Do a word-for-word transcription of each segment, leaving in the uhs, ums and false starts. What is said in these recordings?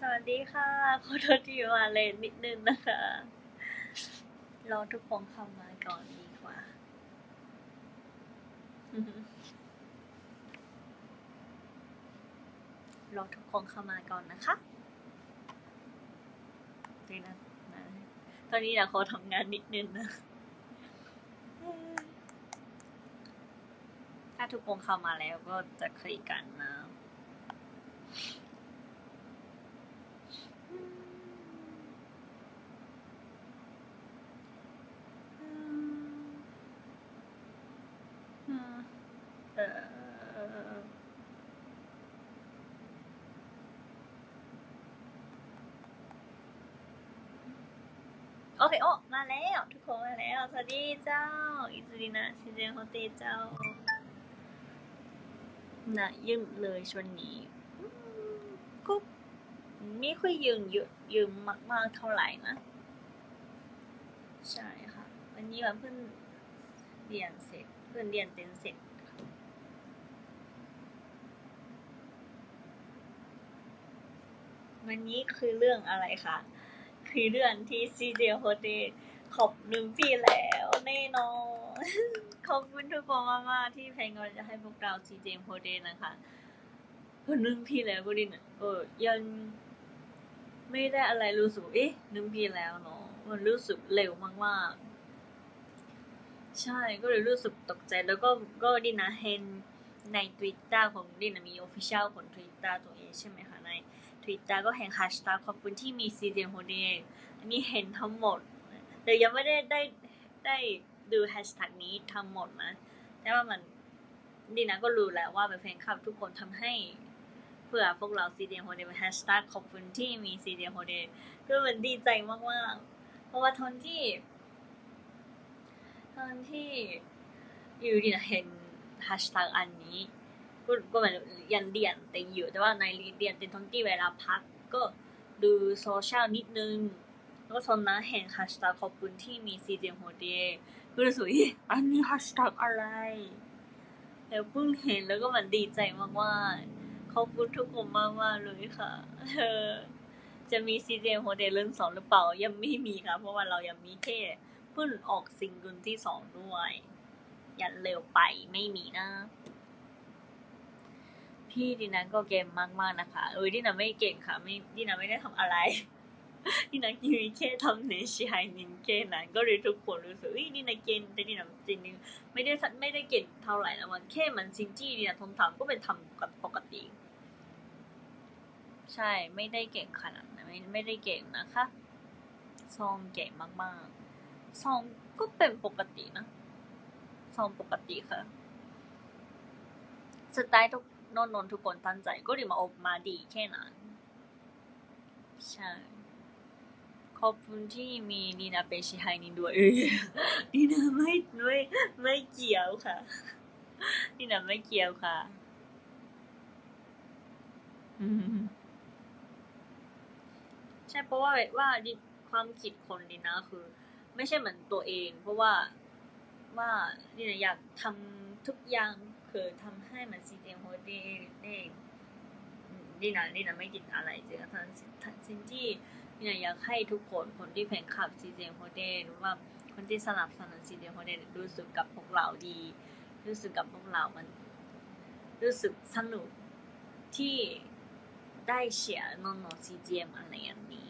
วัสดีค่ะขอโทษที่มาเลทนิดนึงนะคะรอทุกคนเข้ามาก่อนดีกว่า รอทุกคนเข้ามาก่อนนะคะดีนะตอนนี้เดี๋ยวขอทำงานนิดนึงนะ ถ้าทุกคนเข้ามาแล้วก็จะคุยกันนะเออโอเคโอ้มาแล้วทุกคนมาแล้วสวัสดีเจ้าอิซุรินะชิเจนโฮเตเจ้าน่ะยืมเลยช่วงนี้ก็ไม่ค่อยยืมเยอะยืมมากๆเท่าไหร่นะใช่ค่ะวันนี้วันเพิ่งเรียนเสร็จเพิ่งเรียนเต็มเสร็จวันนี้คือเรื่องอะไรคะคือเรื่องที่ซีเจโฮเตขอบหนึ่งปีแล้วแน่นอนขอบคุณทุกคนมากๆที่เพลงเราจะให้พวกเราซีเจโฮเตนะคะหนึ่งปีแล้วก็ดินเออยังไม่ได้อะไรรู้สึกเอ๊ะหนึ่งปีแล้วเนาะมันรู้สึกเร็วมากๆใช่ก็เลยรู้สึกตกใจแล้วก็ก็ดินะเห็นใน Twitter ของดินะมี Official ของ Twitter ตัวเองใช่ไหมคะใน Twitter ก็เห็น Hashtag ขอบคุณที่มีซีเจโฮเดอันนี้เห็นทั้งหมดแต่ยังไม่ได้ได้ได้ดู Hashtag นี้ทั้งหมดนะแต่ว่ามันดินะก็รู้แล้วว่าเป็นแฟนคลับทุกคนทำให้เพื่อพวกเรา ซี เจ Holiday เป็น Hashtag ขอบคุณที่มี ซี เจ Holiday ก็มันดีใจมากๆเพราะว่าตอนที่ตอนที่อยู่ดินะเห็น Hashtag อันนี้ก็ก็เหมือนยันเรียนเต็งอยู่แต่ว่าในเรียนเต็งตอนที่เวลาพักก็ดูโซเชียลนิดนึงแล้วก็ตอนนั้นเห็น Hashtag ขอบคุณที่มี ซี เจ Holiday ก็รู้สึกอันนี้ Hashtag อะไรแล้วเพิ่งเห็นแล้วก็มันดีใจมากๆขอบคุณทุกคนมากๆเลยค่ะเออจะมี ซี เจ Holiday เรื่องสองหรือเปล่ายังไม่มีค่ะเพราะว่าเรายังมีแค่เพิ่งออกซิงเกิลที่สองด้วยยันเร็วไปไม่มีนะพี่ดินันก็เก่งมากๆนะคะเออดินันไม่เก่งค่ะไม่ดินันไม่ได้ทำอะไรดินันมีแค่ทำในชายนินแค่นั้นก็เลยทุกคนรู้สึกเฮ้ยดินันเก่งแต่ดินันจริงๆไม่ได้ไม่ได้เก่งเท่าไหร่นะมันแค่มันจริงที่ดินันทำทำก็เป็นทำกับปกติใช่ไม่ได้เก่งขนาดนั้นไม่ไม่ได้เก่งนะคะซองเก่งมากๆซองก็เป็นปกตินะซองปกติค่ะสไตล์ทุกนนนทุกคนตั้งใจก็ดีมาออกมาดีแค่นั้นใช่ขอบคุณที่มีนีนาเป็นชิไฮนินด้วยเออนีนาไม่ไม่ไม่เกี่ยวค่ะนีนาไม่เกี่ยวค่ะใช่เพราะว่าว่าความคิดคนนีนาคือไม่ใช่เหมือนตัวเองเพราะว่าว่านีนาอยากทำทุกอย่างคือทำให้มันซีเจมโฮเดได้ดีนะดีนะไม่กินอะไรเจอทั้งสิ่งที่ดีนะอยากให้ทุกคนคนที่แฟนคลับซีเจโฮเดหรือว่าคนที่สนับสนุนซีเจโฮเดรู้สึกกับพวกเราดีรู้สึกกับพวกเรามันรู้สึกสนุกที่ได้เชียร์น้องๆซีเจมอะไรอย่างนี้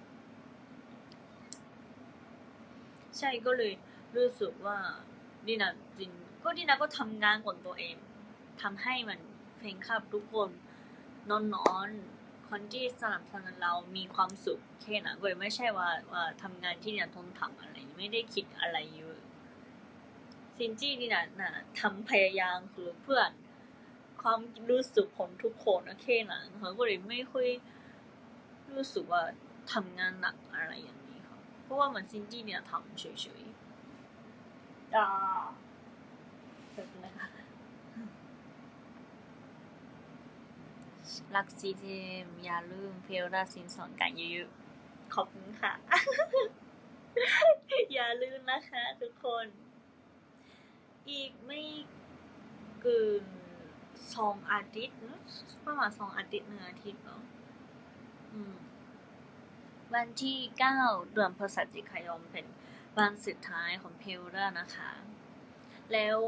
ใช่ก็เลยรู้สึกว่าดีนะจริงก็ดีนะก็ทำงานของตัวเองทำให้มันแฟนคลับทุกคนนอนๆคนที่สนับสนุนเรามีความสุขแค่นั้นเว้ยไม่ใช่ว่าว่าทำงานที่เนี่ยต้องทำอะไรไม่ได้คิดอะไรเยอะสิ่งที่นี่นะนะทำพยายามคือเพื่อความรู้สึกของทุกคนนะแค่นั้นเขาก็เลยไม่ค่อยรู้สึกว่าทำงานหนักอะไรอย่างนี้ค่ะเพราะว่ามันสิ่งที่เนี่ยทำเฉยๆอ่าแบบนะคะรักซีเจมอย่าลืมเพลราสินสอนกันเยอะๆขอบคุณค่ะ อย่าลืมนะคะทุกคนอีกไม่เกินสองอาทิตย์ประมาณสองอาทิตย์หนึ่งอาทิตย์เนาะอืมวันที่เก้าเดือนพฤศจิกายนเป็นวันสุดท้ายของเพลแล้วนะคะ แล้ว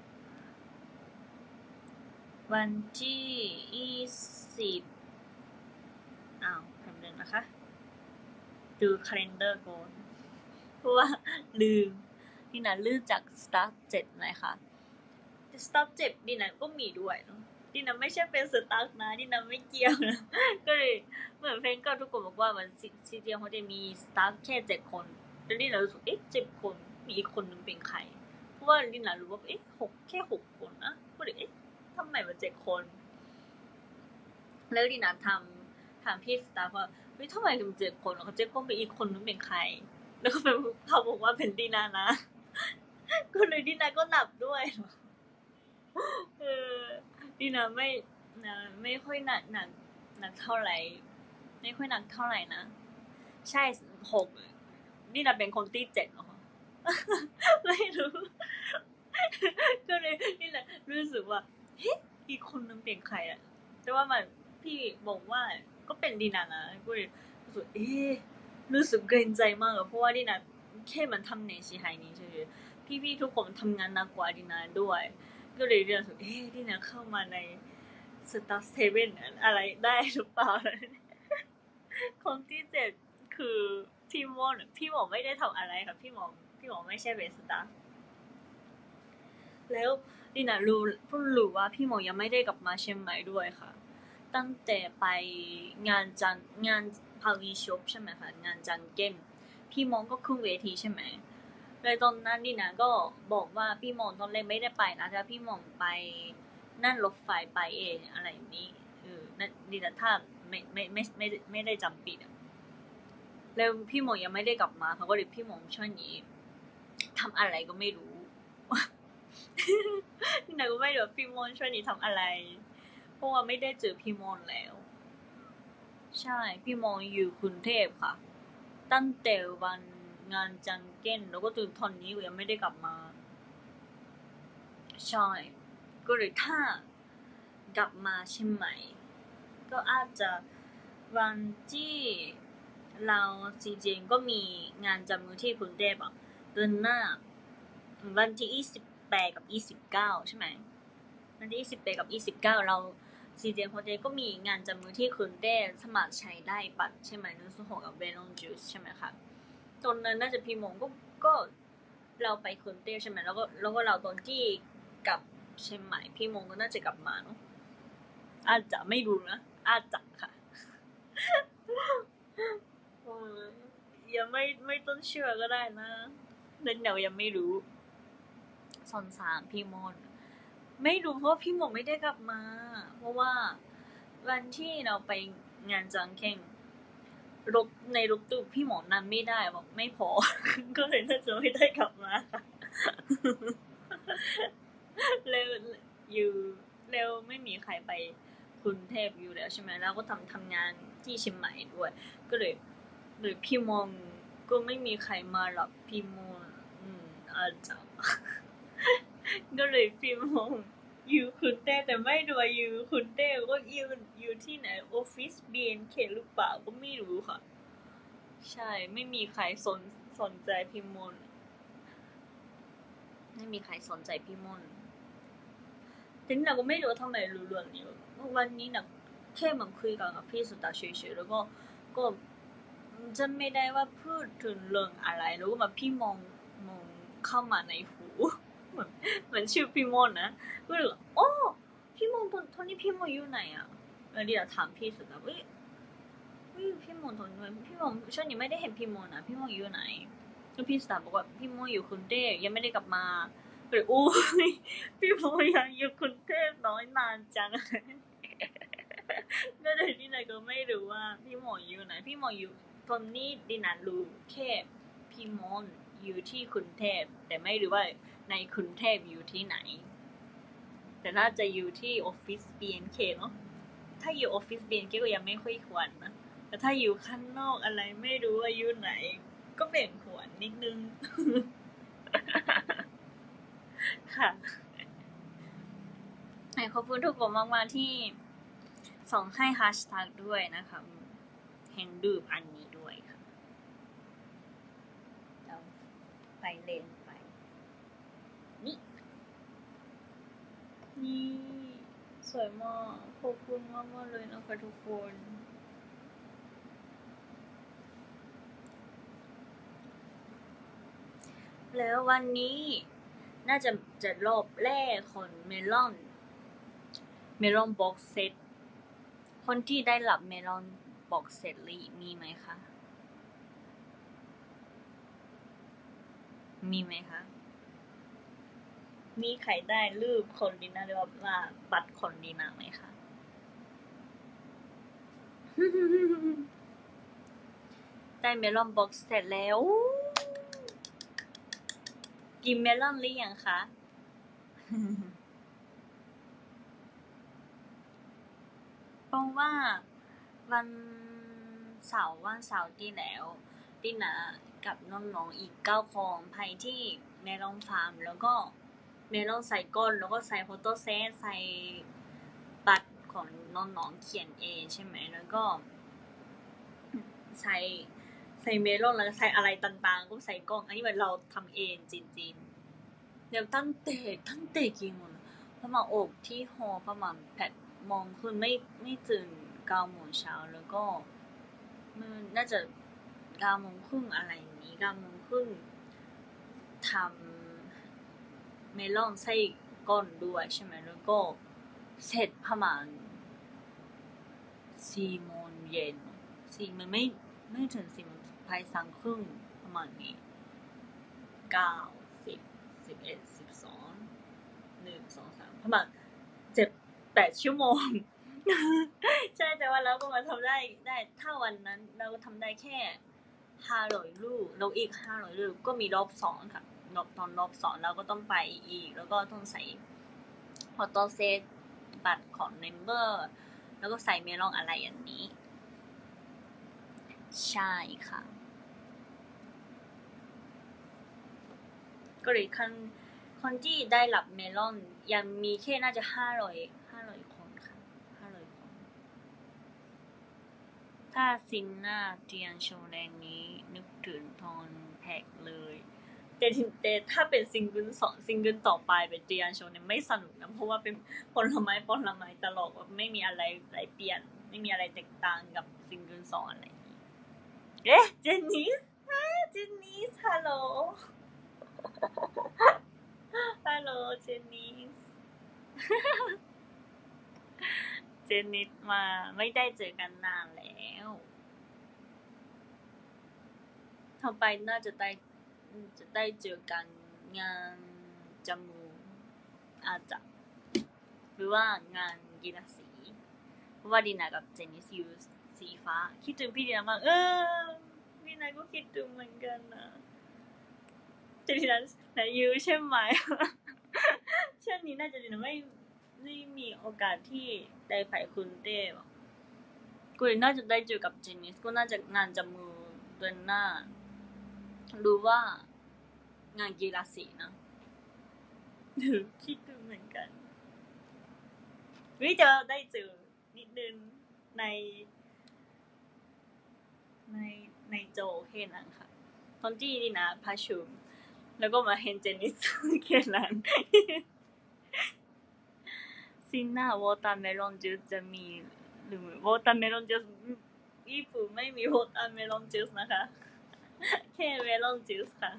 วันที่ยี่สิบอ้าวแป๊บนึงนะคะดูคาล endar ก่อนเพราะว่าลืมดินาลืมจาก start เจ็ดนะคะ start เจ็ดดินาก็มีด้วยเนาะดินาไม่ใช่เป็น start นะดินาไม่เกี่ยวนะก็เลยเหมือนเพลงก็ทุกคนบอกว่ามันซีเจียเขาจะมี start แค่เจ็ดคนแล้วดินารู้สึกเอ๊ะเจ็ดคนมีอีกคนนึงเป็นใครเพราะว่าดินารู้ว่าเอ๊ะหกแค่หกคนนะก็เลยเอ๊ะทำไมมันเจ็ดคนแล้วดินาทำถามพี่สตาฟว่าเฮ้ยทำไมถึงเจ็ดคนแล้วเจ็ดคนไปอีกคนนึงเป็นใครแล้วก็เขาบอกว่าเป็นดินานะก็เลยดินาก็นับด้วยเออดินาไม่นะไม่ค่อยหนักหนักหนักเท่าไหร่ไม่ค่อยหนักเท่าไหร่นะใช่หกดินาเป็นคนที่เจ็ดเหรอไม่รู้ก็เลยดินารู้สึกว่าเฮ้ยอีกคนนึงเป็นใครอะแต่ว่ามันพี่บอกว่าก็เป็นดินานะก็เลยรู้สึกเอ๊ะรู้สึกเกรงใจมากเพราะว่าดินาแค่มันทำในชีหายนี้เฉยๆพี่ๆทุกคนทำงานหนักกว่าดินาด้วยก็เลยเรียนรู้สึกเอ๊ะดินาเข้ามาในสตาร์เซเว่นอะไรได้หรือเปล่าคนที่เจ็ดคือพี่มอนพี่หมอไม่ได้ทำอะไรค่ะพี่หมอพี่หมอไม่ใช่เป็นสตาฟแล้วดินารู้เพิ่งรู้ว่าพี่หมอยังไม่ได้กลับมาเชียงใหม่ด้วยค่ะตั้งแต่ไปงานจันงานพาวีช็อปใช่ไหมคะงานจันเก้มพี่มองก็ขึ้นเวทีใช่ไหมเลยตอนนั้นดินาก็บอกว่าพี่มองตอนแรกไม่ได้ไปนะแต่พี่มองไปนั่นรถไฟไปเองอะไรอย่างนี้เออนั่นดินาถ้าไม่ไม่ไม่ไม่ไม่ได้จำปิดอะแล้วพี่มองยังไม่ได้กลับมาเขาก็เลยพี่มองช่วงนี้ทำอะไรก็ไม่รู้ดินาก็ไม่รู้พี่มองช่วงนี้ทำอะไรเพราะว่าไม่ได้เจอพี่มองแล้วใช่พี่มองอยู่กรุงเทพค่ะตั้งแต่วันงานจังเก้นแล้วก็จนตอนนี้ก็ยังไม่ได้กลับมาใช่ก็เลยถ้ากลับมาเชียงใหม่ก็อาจจะวันที่เราจริงๆก็มีงานจับมือที่กรุงเทพอ่ะเดือนหน้าวันที่ยี่สิบแปดกับยี่สิบเก้าใช่ไหมวันที่ยี่สิบแปดกับยี่สิบเก้าเราซีเจนโฮเทลก็มีงานจับมือที่กรุงเทพสมัครใช้ได้บัตรใช่ไหมนุ่นสุหงกับเบลองจูสใช่ไหมคะตอนนั้นน่าจะพี่มงก็ก็เราไปกรุงเทพใช่ไหมแล้วก็แล้วก็เราตอนที่กลับเชียงใหม่พี่มงก็น่าจะกลับมาเนาะอาจจะไม่รู้นะอาจจะค่ะยังไม่ไม่ต้นเชื่อก็ได้นะเดี๋ยวยังไม่รู้สอนสามพี่มนไม่รู้เพราะว่าพี่มงไม่ได้กลับมาเพราะว่าวันที่เราไปงานจังเข่งรถในรถตู้พี่หมอนั่งไม่ได้บอกไม่พอ ก็เลยน่าจะไม่ได้กลับมาค่ะเร็วอยู่เร็วไม่มีใครไปกรุงเทพอยู่แล้วใช่ไหมแล้วก็ทำทำงานที่เชียงใหม่ด้วยก็เลยเลยพี่มองก็ไม่มีใครมารับพี่มองอืมอาจจะก็เลยพี่มองอยู่กรุงเทพแต่ไม่รู้ว่าอยู่กรุงเทพก็อยู่อยู่ที่ไหนออฟฟิศ บี เอ็น เค หรือเปล่าก็ไม่รู้ค่ะใช่ไม่มีใครสนสนใจพี่มนไม่มีใครสนใจพี่มนทีนี้เราก็ไม่รู้ว่าทำไมรู้เรื่องนี้วันนี้นะแค่มันคุยกันกับพี่สุดาเฉยๆแล้วก็ก็จำไม่ได้ว่าพูดถึงเรื่องอะไรแล้วก็มาพี่มองมองเข้ามาในหูเหมือนเหมือนชื่อพี่มนนะก็เลยโอ้พี่มนตอนตอนนี้พี่มนอยู่ไหนอ่ะแล้วเดี๋ยวถามพี่สุดาเฮ้ยเฮ้ยพี่มนตอนนี้พี่มนช่วงนี้ไม่ได้เห็นพี่มนนะพี่มนอยู่ไหนแล้วพี่สุดาบอกว่าพี่มนอยู่กรุงเทพยังไม่ได้กลับมาก็เลยโอ้ยพี่มนยังอยู่กรุงเทพน้อยนานจังก็เลยดินาก็ไม่รู้ว่าพี่หมออยู่ไหนพี่หมออยู่ตอนนี้ดินารู้แค่พี่มอนอยู่ที่กรุงเทพแต่ไม่รู้ว่าในกรุงเทพอยู่ที่ไหนแต่น่าจะอยู่ที่ออฟฟิศ บี เอ็น เค เนาะถ้าอยู่ออฟฟิศ บี เอ็น เค ก็ยังไม่ค่อยควรนะแต่ถ้าอยู่ข้างนอกอะไรไม่รู้ว่าอยู่ไหนก็เป็นควรนิดนึงค่ะขอบคุณทุกคนมากๆที่ส่งให้แฮชแท็กด้วยนะคะเห็นรูปอันนี้ด้วยค่ะเราไปเลนไปนี่นี่สวยมากขอบคุณมากมากเลยนะคะทุกคนแล้ววันนี้น่าจะจะรอบแรกของเมลอนเมลอนบ็อกเซตคนที่ได้รับเมลอนบ็อกเซตลีมีไหมคะมีไหมคะมีใครได้รูปคนดีนะหรือว่าบัตรคนดีนะไหมคะได้เมลอนบ็อกเซตแล้วกินเมลอนหรือยังคะเพราะว่าวันเสาร์วันเสาร์ที่แล้วตินากับน้องๆอีกเก้าคนไปที่เมลอนฟาร์มแล้วก็เมลอนใส่ก้นแล้วก็ใส่โฟโต้เซตใส่บัตรของน้องๆเขียนเองใช่ไหมแล้วก็ใส่ใส่เมลอนแล้วใส่อะไรต่างๆก็ใส่กล้องอันนี้แบบเราทำเองจริงๆเดี๋ยวตั้งแต่ตั้งแต่กี่โมงประมาณอกที่หอประมาณแปดโมงคือไม่ไม่ตื่นเก้าโมงเช้าแล้วก็มันน่าจะเก้าโมงครึ่งอะไรอย่างนี้เก้าโมงครึ่งทำเมลอนใส่ก้อนด้วยใช่ไหมแล้วก็เสร็จประมาณสี่โมงเย็นสี่มันไม่ไม่ถึงสี่โมงภายสามครึ่งประมาณนี้เก้าสิบสิบเอ็ดสิบสองหนึ่งสองสามประมาณเจ็ดแปดชั่วโมงใช่แต่ว่าเราก็มาทำได้ได้ถ้าวันนั้นเราทำได้แค่ห้าร้อยลูกแล้วอีกห้าร้อยลูกก็มีรอบสองค่ะรอบตอนรอบสองเราก็ต้องไปอีกแล้วก็ต้องใส่พอตเซตบัตรของเมมเบอร์แล้วก็ใส่เมลอนอะไรอย่างนี้ใช่ค่ะก็เลยคนคนที่ได้รับเมลอนยังมีแค่น่าจะห้าร้อยห้าร้อยคนค่ะห้าร้อยคนถ้าซินน่าเตียนโชว์แรงนี้นึกถึงทอนแพ็กเลยแต่แต่ถ้าเป็นซิงเกิลสองซิงเกิลต่อไปเป็นเตียนโชว์เนี่ยไม่สนุกนะเพราะว่าเป็นผลไม้ผลไม้ตลอดว่าไม่มีอะไรอะไรเปลี่ยนไม่มีอะไรแตกต่างกับซิงเกิลสองอะไรเอ๊ะเจนนิสเจนนิสฮัลโหลฮัลโหลเจนนิสเจนนิสมาไม่ได้เจอกันนานแล้วต่อไปน่าจะได้จะได้เจอกันงานจมูกอาจจะหรือว่างานกีฬาสีเพราะว่าดีนากับเจนนิสอยู่สีฟ้าคิดถึงพี่ดีนามากเออพี่นาก็คิดถึงเหมือนกันนะเจนนิสนะยูใช่ไหมช่วงนี้น่าจะดีนะไม่ไม่มีโอกาสที่ได้ไปคุณเต้กูน่าจะได้เจอกับเจนนิสก็น่าจะงานจมูกเดือนหน้ารู้ว่างานกีฬาสีนะหรือคิดดูเหมือนกันวิจะได้เจอนิดนึงในในในโจแค่นั้นค่ะตอนที่นี่นะพาชุมแล้วก็มาเห็นเจนนิสแค่นั้นซินน่าวอตาเมลอนจูสจะมีหรือวอตาเมลอนจูสญี่ปุ่นไม่มีวอตาเมลอนจูสนะคะแค่เมลอนจูสค่ะ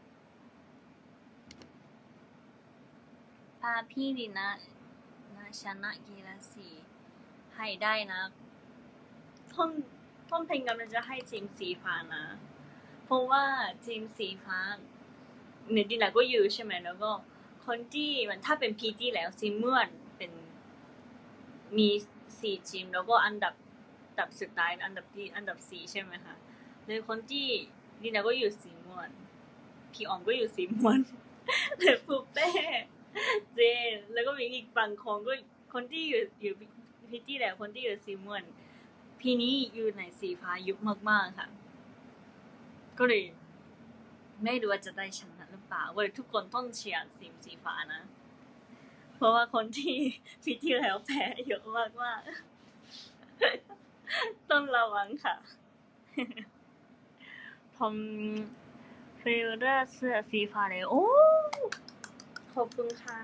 พาพี่ดีนะนะชนะกีฬาสีให้ได้นะต้นต้นเพลงกำลังจะให้ทีมสีฟ้านะเพราะว่าทีมสีฟ้าเนี่ยดีนะก็อยู่ใช่ไหมแล้วก็คนที่มันถ้าเป็นพีจีแล้วซีเมื่อนเป็นมีสี่ทีมแล้วก็อันดับอันดับสุดท้ายอันดับที่อันดับสี่ใช่ไหมคะเลยคนที่ดีนะก็อยู่สีม่วนพี่ออมก็อยู่สีม่วนเลยปุ๊บเป้เจนแล้วก็มีอีกบางคนก็คนที่อยู่อยู่พีจีแล้วคนที่อยู่สีม่วนพี่นี้อยู่ในสีฟ้ายุบมากๆค่ะก็เลยไม่รู้ว่าจะได้ชนะหรือเปล่าว่าทุกคนต้องเชียร์ทีมสีฟ้านะเพราะว่าคนที่พีที่แล้วแพ้เยอะมากๆต้องระวังค่ะผมฟิลเดอร์เสื้อสีฟ้าเลยโอ้ขอบคุณค่ะ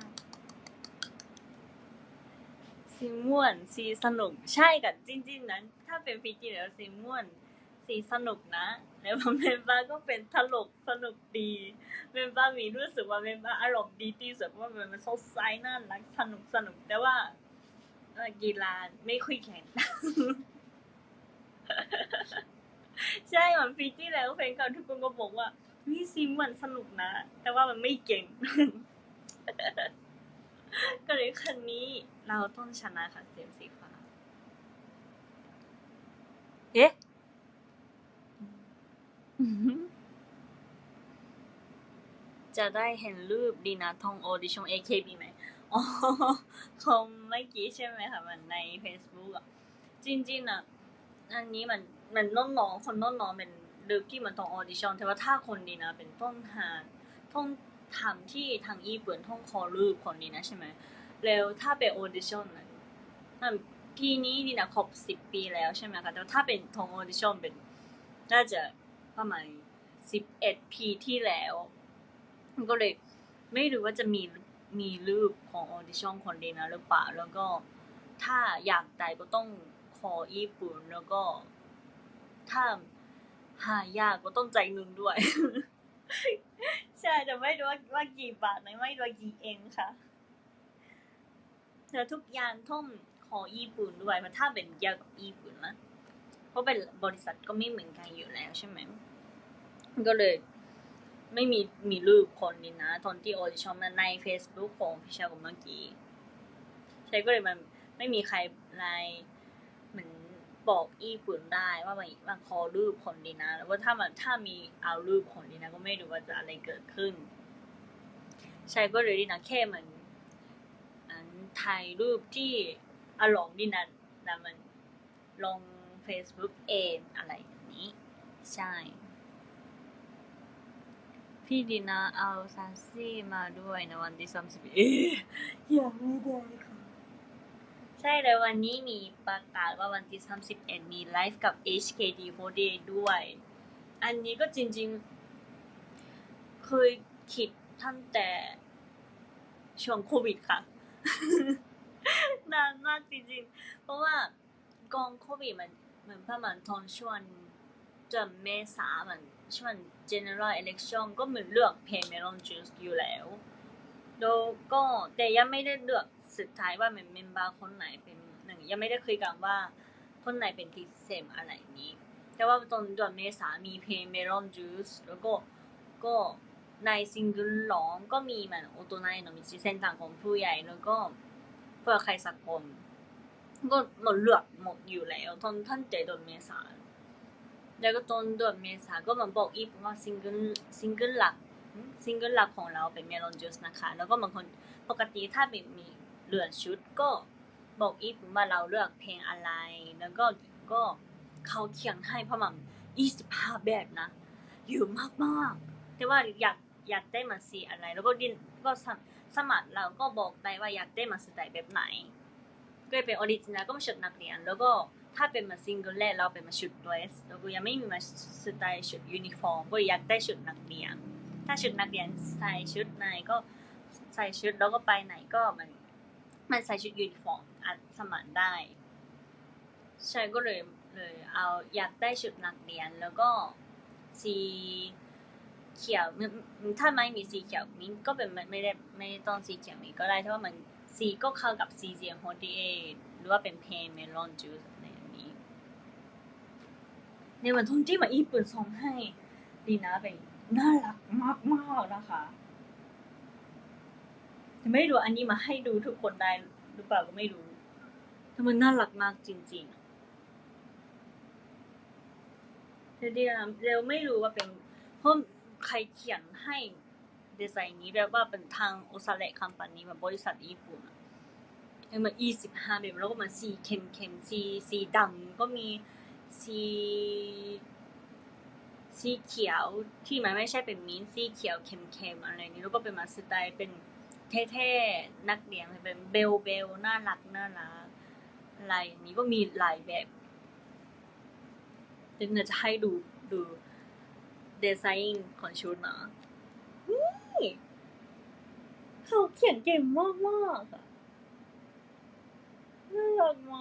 สีม่วนสีสนุกใช่กับจริงๆนั้นถ้าเป็นฟิจิแล้วสีม่วนสีสนุกนะแล้วเมมบ้าก็เป็นตลกสนุกดีเมมบ้ามีรู้สึกว่าเมมบ้าอารมณ์ดีที่สุดว่ามันสดใสน่ารักสนุกสนุกแต่ว่ากีฬาไม่ค่อยแข็งใช่เหมือนปีที่แล้วแฟนเก่าทุกคนก็บอกว่าวิซิมมันสนุกนะแต่ว่ามันไม่เก่งก็เลยคันนี้เราต้องชนะค่ะเสียงสีฟ้าเอ๊ะจะได้เห็นรูปดีนะทองโอดิชั่น เอ เค บี ไหมอ๋อคงไม่กี่ใช่ไหมคะมันใน Facebook อ่ะจริงๆอ่ะอันนี้มันมันน้องๆคนน้องๆเป็นรูปที่มันต้องออดิชั่นแต่ว่าถ้าคนดีนะเป็นต้องหาต้องทำที่ทางญี่ปุ่นต้องขอรูปคนนี้นะใช่ไหมแล้วถ้าเป็นออดิชั่นน่ะปีนี้ดีนะครบสิบปีแล้วใช่ไหมคะแต่ถ้าเป็นทองออดิชั่นเป็นน่าจะประมาณสิบเอ็ดปีที่แล้วก็เลยไม่รู้ว่าจะมีมีรูปของออดิชั่นคนดีนะหรือเปล่าแล้วก็ถ้าอยากได้ก็ต้องขอญี่ปุ่นแล้วก็ถ้าหายากก็ต้องใจเงินด้วย ใช่แต่ไม่รู้ว่าว่ากี่บาทนะไม่รู้ว่ากี่เองค่ะแต่ทุกอย่างต้องขอญี่ปุ่นด้วยเพราะถ้าเป็นเกี่ยวกับญี่ปุ่นนะเพราะเป็นบริษัทก็ไม่เหมือนกันอยู่แล้วใช่ไหมก็เลยไม่มีมีรูปคนนี้นะตอนที่ออดิชั่นใน Facebook ของพิชากับเมื่อกี้ใช่ก็เลยมันไม่มีใครไลน์เหมือนบอกญี่ปุ่นได้ว่ามันมันขอรูปคนดีนะแล้วว่าถ้ามันถ้ามีเอารูปคนดีนะก็ไม่รู้ว่าจะอะไรเกิดขึ้นใช่ก็เลยดีนะแค่มันถ่ายรูปที่อารมณ์ดีนะแต่มันลง Facebook เองอะไรอย่างนี้ใช่พี่ดีนะเอาซันซี่มาด้วยในวันที่สามสิบเอ๊ะยังไม่ได้ค่ะใช่เลยวันนี้มีประกาศว่าวันที่สามสิบเอ็ดมีไลฟ์กับ เอช เค ดี โฟร์ Day ด้วยอันนี้ก็จริงๆเคยคิดตั้งแต่ช่วงโควิดค่ะนานมากจริงๆเพราะว่าก่อนโควิดมันเหมือนประมาณตอนช่วงเดือนเมษามันช่วง general election ก็เหมือนเลือกเพลง Melon Juice อยู่แล้วแล้วก็แต่ยังไม่ได้เลือกสุดท้ายว่าเมมเบอร์คนไหนเป็นหนึ่งยังไม่ได้คุยกันว่าคนไหนเป็นพิเศษอะไรนี้แต่ว่าตอนเดือนเมษามีเพลง Melon Juice แล้วก็ก็ในซิงเกิลร้องก็มีมันโอโตไนโนมิจิเส้นทางของผู้ใหญ่แล้วก็เพื่อใครสักคนก็หมดเลือกหมดอยู่แล้วตอนท่านเจเดือนเมษาแล้วก็ตอนเดือนเมษาก็มันบอกอีกว่าซิงเกิลซิงเกิลหลักซิงเกิลหลักของเราเป็น Melon Juice นะคะแล้วก็บางคนปกติถ้าเป็นมีเลือกชุดก็บอกอีกว่าเราเลือกเพลงอะไรแล้วก็ก็เขาเขียนให้ประมาณยี่สิบห้าแบบนะเยอะมากๆแต่ว่าอยากอยากได้มาสีอะไรแล้วก็ดินก็สมัครเราก็บอกได้ว่าอยากได้มาสไตล์แบบไหนก็เป็นออริจินัลก็มาชุดนักเรียนแล้วก็ถ้าเป็นมาซิงเกิลแรกเราเป็นมาชุดเดรสแล้วก็ยังไม่มีมาสไตล์ชุดยูนิฟอร์มก็อยากได้ชุดนักเรียนถ้าชุดนักเรียนใส่ชุดไหนก็ใส่ชุดแล้วก็ไปไหนก็มันมันใส่ชุดยูนิฟอร์มอัดสมัครได้ใช่ก็เลยเลยเอาอยากได้ชุดนักเรียนแล้วก็สีเขียวถ้าไม่มีสีเขียวมิ้นก็เป็นไม่ได้ไม่ต้องสีเขียวมิ้นก็ได้เพราะว่ามันสีก็เข้ากับซีเจียโฮดีเอหรือว่าเป็นเพนเมลอนจูสอะไรอย่างนี้ในวันที่มาญี่ปุ่นส่งให้ดีนะเป็นน่ารักมากๆนะคะแต่ไม่รู้อันนี้มาให้ดูทุกคนได้หรือเปล่าก็ไม่รู้แต่มันน่ารักมากจริงๆแต่ดีนะเร็วไม่รู้ว่าเป็นเพราะใครเขียนให้ดีไซน์นี้แบบว่าเป็นทางโอซาเระคัมปานีแบบบริษัทญี่ปุ่นเออมันยี่สิบห้าแบบแล้วก็มันสีเข้มๆสีสีดำก็มีสีสีเขียวที่มันไม่ใช่เป็นมิ้นสีเขียวเข้มๆอะไรนี้แล้วก็เป็นมาสไตล์เป็นเท่ๆนักเรียนเป็นเบลเบลน่ารักน่ารักลายนี้ก็มีหลายแบบเดี๋ยวจะให้ดูดูดีไซน์ของชุดนะนี่เขาเขียนเก่งมากมากอะน่ารักไหม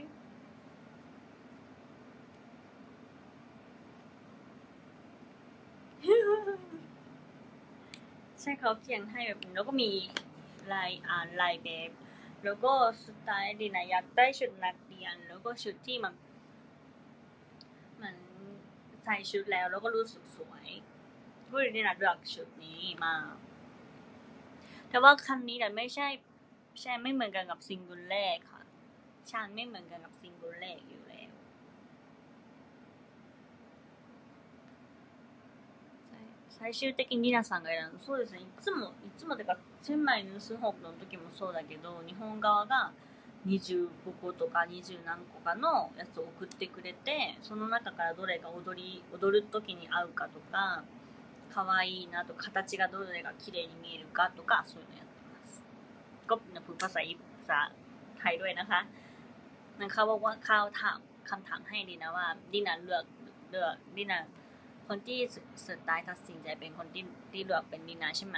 ใช่เขาเขียนให้แบบนี้แล้วก็มีลายอ่านลายแบบแล้วก็สุดท้ายดีนะอยากได้ชุดนักเรียนแล้วก็ชุดที่มันมันใส่ชุดแล้วแล้วก็รู้สึกสวยก็เลยดีนะเลือกชุดนี้มาแต่ว่าครั้งนี้แต่ไม่ใช่ใช่ไม่เหมือนกันกับซิงเกิลแรกค่ะชางไม่เหมือนกันกับซิงเกิลแรกอยู่แล้ว最終的に皆さんが選んだそうですねいつもいつもてか千枚のスホークの時もそうだけど日本側がにじゅうごことかにじゅう何個かのやつを送ってくれてその中からどれが踊り踊る時に合うかとか可愛いなと形がどれが綺麗に見えるかとかそういうのやってますก็พูดภาษาภาษาไทยด้วยนะคะนั่นเขาบอกว่าเขาถามคำถามให้ดีนะว่าดีนะเลือกเลือกดีนะคนที่สุดท้ายตัดสินใจเป็นคนที่ที่เลือกเป็นดีนาใช่ไหม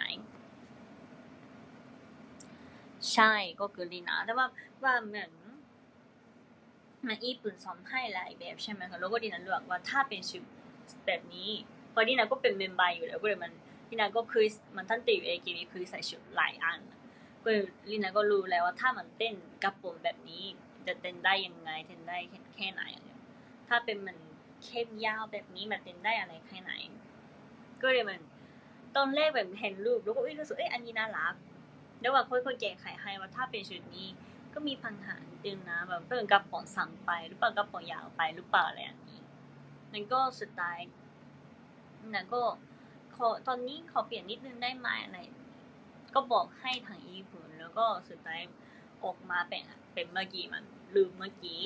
ใช่ก็คือดีนาแต่ว่าว่าเหมือนมันอีปุ่นซ้อมให้หลายแบบใช่ไหมคะแล้วก็ดีนาเลือกว่าถ้าเป็นชุดแบบนี้พอดีนาก็เป็นเมมเบอร์อยู่แล้วก็เลยมันดีนาก็เคยมันตั้งแต่อยู่ เอ เค บี เคยใส่ชุดหลายอันก็ดีนาก็รู้แล้วว่าถ้ามันเต้นกับผมแบบนี้จะเต้นได้ยังไงเต้นได้แค่ไหนถ้าเป็นมันเข้มยาวแบบนี้มันเต้นได้อะไรแค่ไหนก็เลยมันตอนแรกแบบเห็นรูปแล้วก็รู้สึกเอ้ยอันนี้น่ารักแล้วว่าค่อยๆแก้ไขให้ว่าถ้าเป็นชุดนี้ก็มีปัญหาดึงนะแบบเป็นกระป๋องสั่งไปหรือเปล่ากระป๋องยาวไปหรือเปล่าอะไรอย่างนี้นั่นก็สุดท้ายนั่นก็ขอตอนนี้ขอเปลี่ยนนิดนึงได้ไหมอะไรก็บอกให้ทางญี่ปุ่นแล้วก็สุดท้ายออกมาเป็นเป็นเมื่อกี้มันลืมเมื่อกี้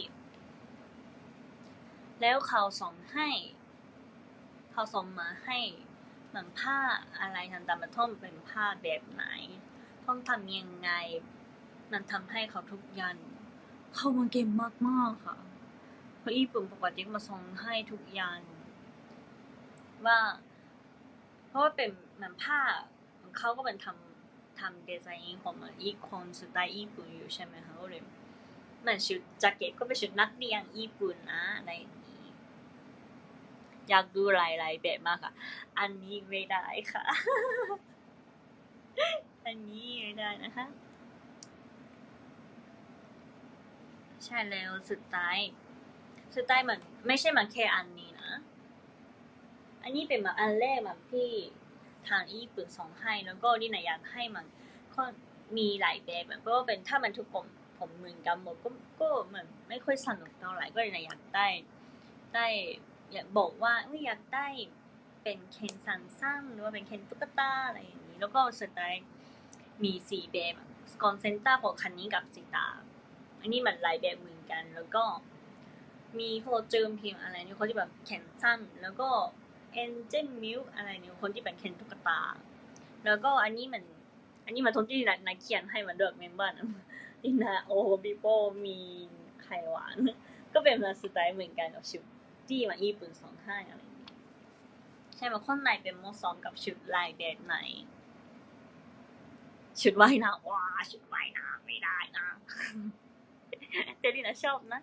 แล้วเขาส่งให้เขาส่งมาให้เหมือนผ้าอะไรทันตามันต้องเป็นผ้าแบบไหนต้องทำยังไงมันทำให้เขาทุกอย่างเขามาเก่งมากๆค่ะเพราะญี่ปุ่นปกติมาส่งให้ทุกอย่างว่าเพราะว่าเป็นเหมือนผ้าเขาก็เป็นทำทำดีไซน์ของมันอีกคนสไตล์ญี่ปุ่นอยู่ใช่ไหมคะก็เลยเหมือนชุดแจ็คเก็ตก็เป็นชุดนักเรียนญี่ปุ่นนะอะไรอยากดูหลายๆแบบมากค่ะอันนี้ไม่ได้ค่ะ อันนี้ไม่ได้นะคะใช่แล้วสุดท้ายสุดท้ายมันไม่ใช่มันแค่อันนี้นะอันนี้เป็นมาอันแรกมันที่ทางญี่ปุ่นส่งให้แล้วก็นี่นะอยากให้มันก็มีหลายแบบมันก็เป็นถ้ามันทุกผมผมเหมือนกันหมดก็ก็เหมือนไม่ค่อยสนุกเท่าไหร่ก็เลยนะอยากได้ได้อยากบอกว่าอยากได้เป็นเคนซันซังหรือว่าเป็นเคนตุ๊กตาอะไรอย่างนี้แล้วก็สุดท้ายมีสี่แบบคอนเซนต้าของคันนี้กับสิตาอันนี้มันหลายแบบเหมือนกันแล้วก็มีโคเจิมพิมพ์อะไรนี่คนที่แบบเคนซันแล้วก็เอ็นเจนมิลอะไรนี่คนที่เป็นเคนตุ๊กตาแล้วก็อันนี้มันอันนี้มันทนที่นักเขียนให้มันเลือกเมมเบอร์นะดินาโอบิโป้มีไข่หวานก็เป็นมาสไตล์เหมือนกันกับชุดที่มาญี่ปุ่นสองให้อะไรอย่างนี้ใช่ไหมคนไหนเป็นโมซอมกับชุดลายแบบไหนชุดว่ายน้ำว้าชุดว่ายน้ำไม่ได้นะแต่ดินาชอบนะ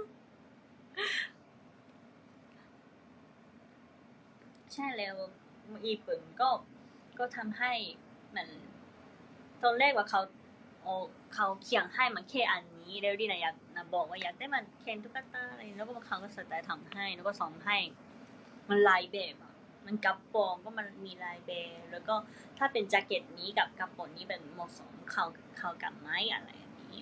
ใช่แล้วญี่ปุ่นก็ก็ทำให้มันตอนแรกว่าเขาโอ้เขาเขียนให้มันแค่อันนี้แล้วดินาอยากนะบอกว่าอยากได้มันเคนตุ๊กตาอะไรแล้วก็เขาก็สไตล์ทำให้แล้วก็ส่งให้มันลายแบบอ่ะมันกระโปรงก็มันมีลายแบบแล้วก็ถ้าเป็นแจ็คเก็ตนี้กับกระโปรงนี้เป็นเหมาะสมเข้าเข้ากับไม้อะไรอย่างนี้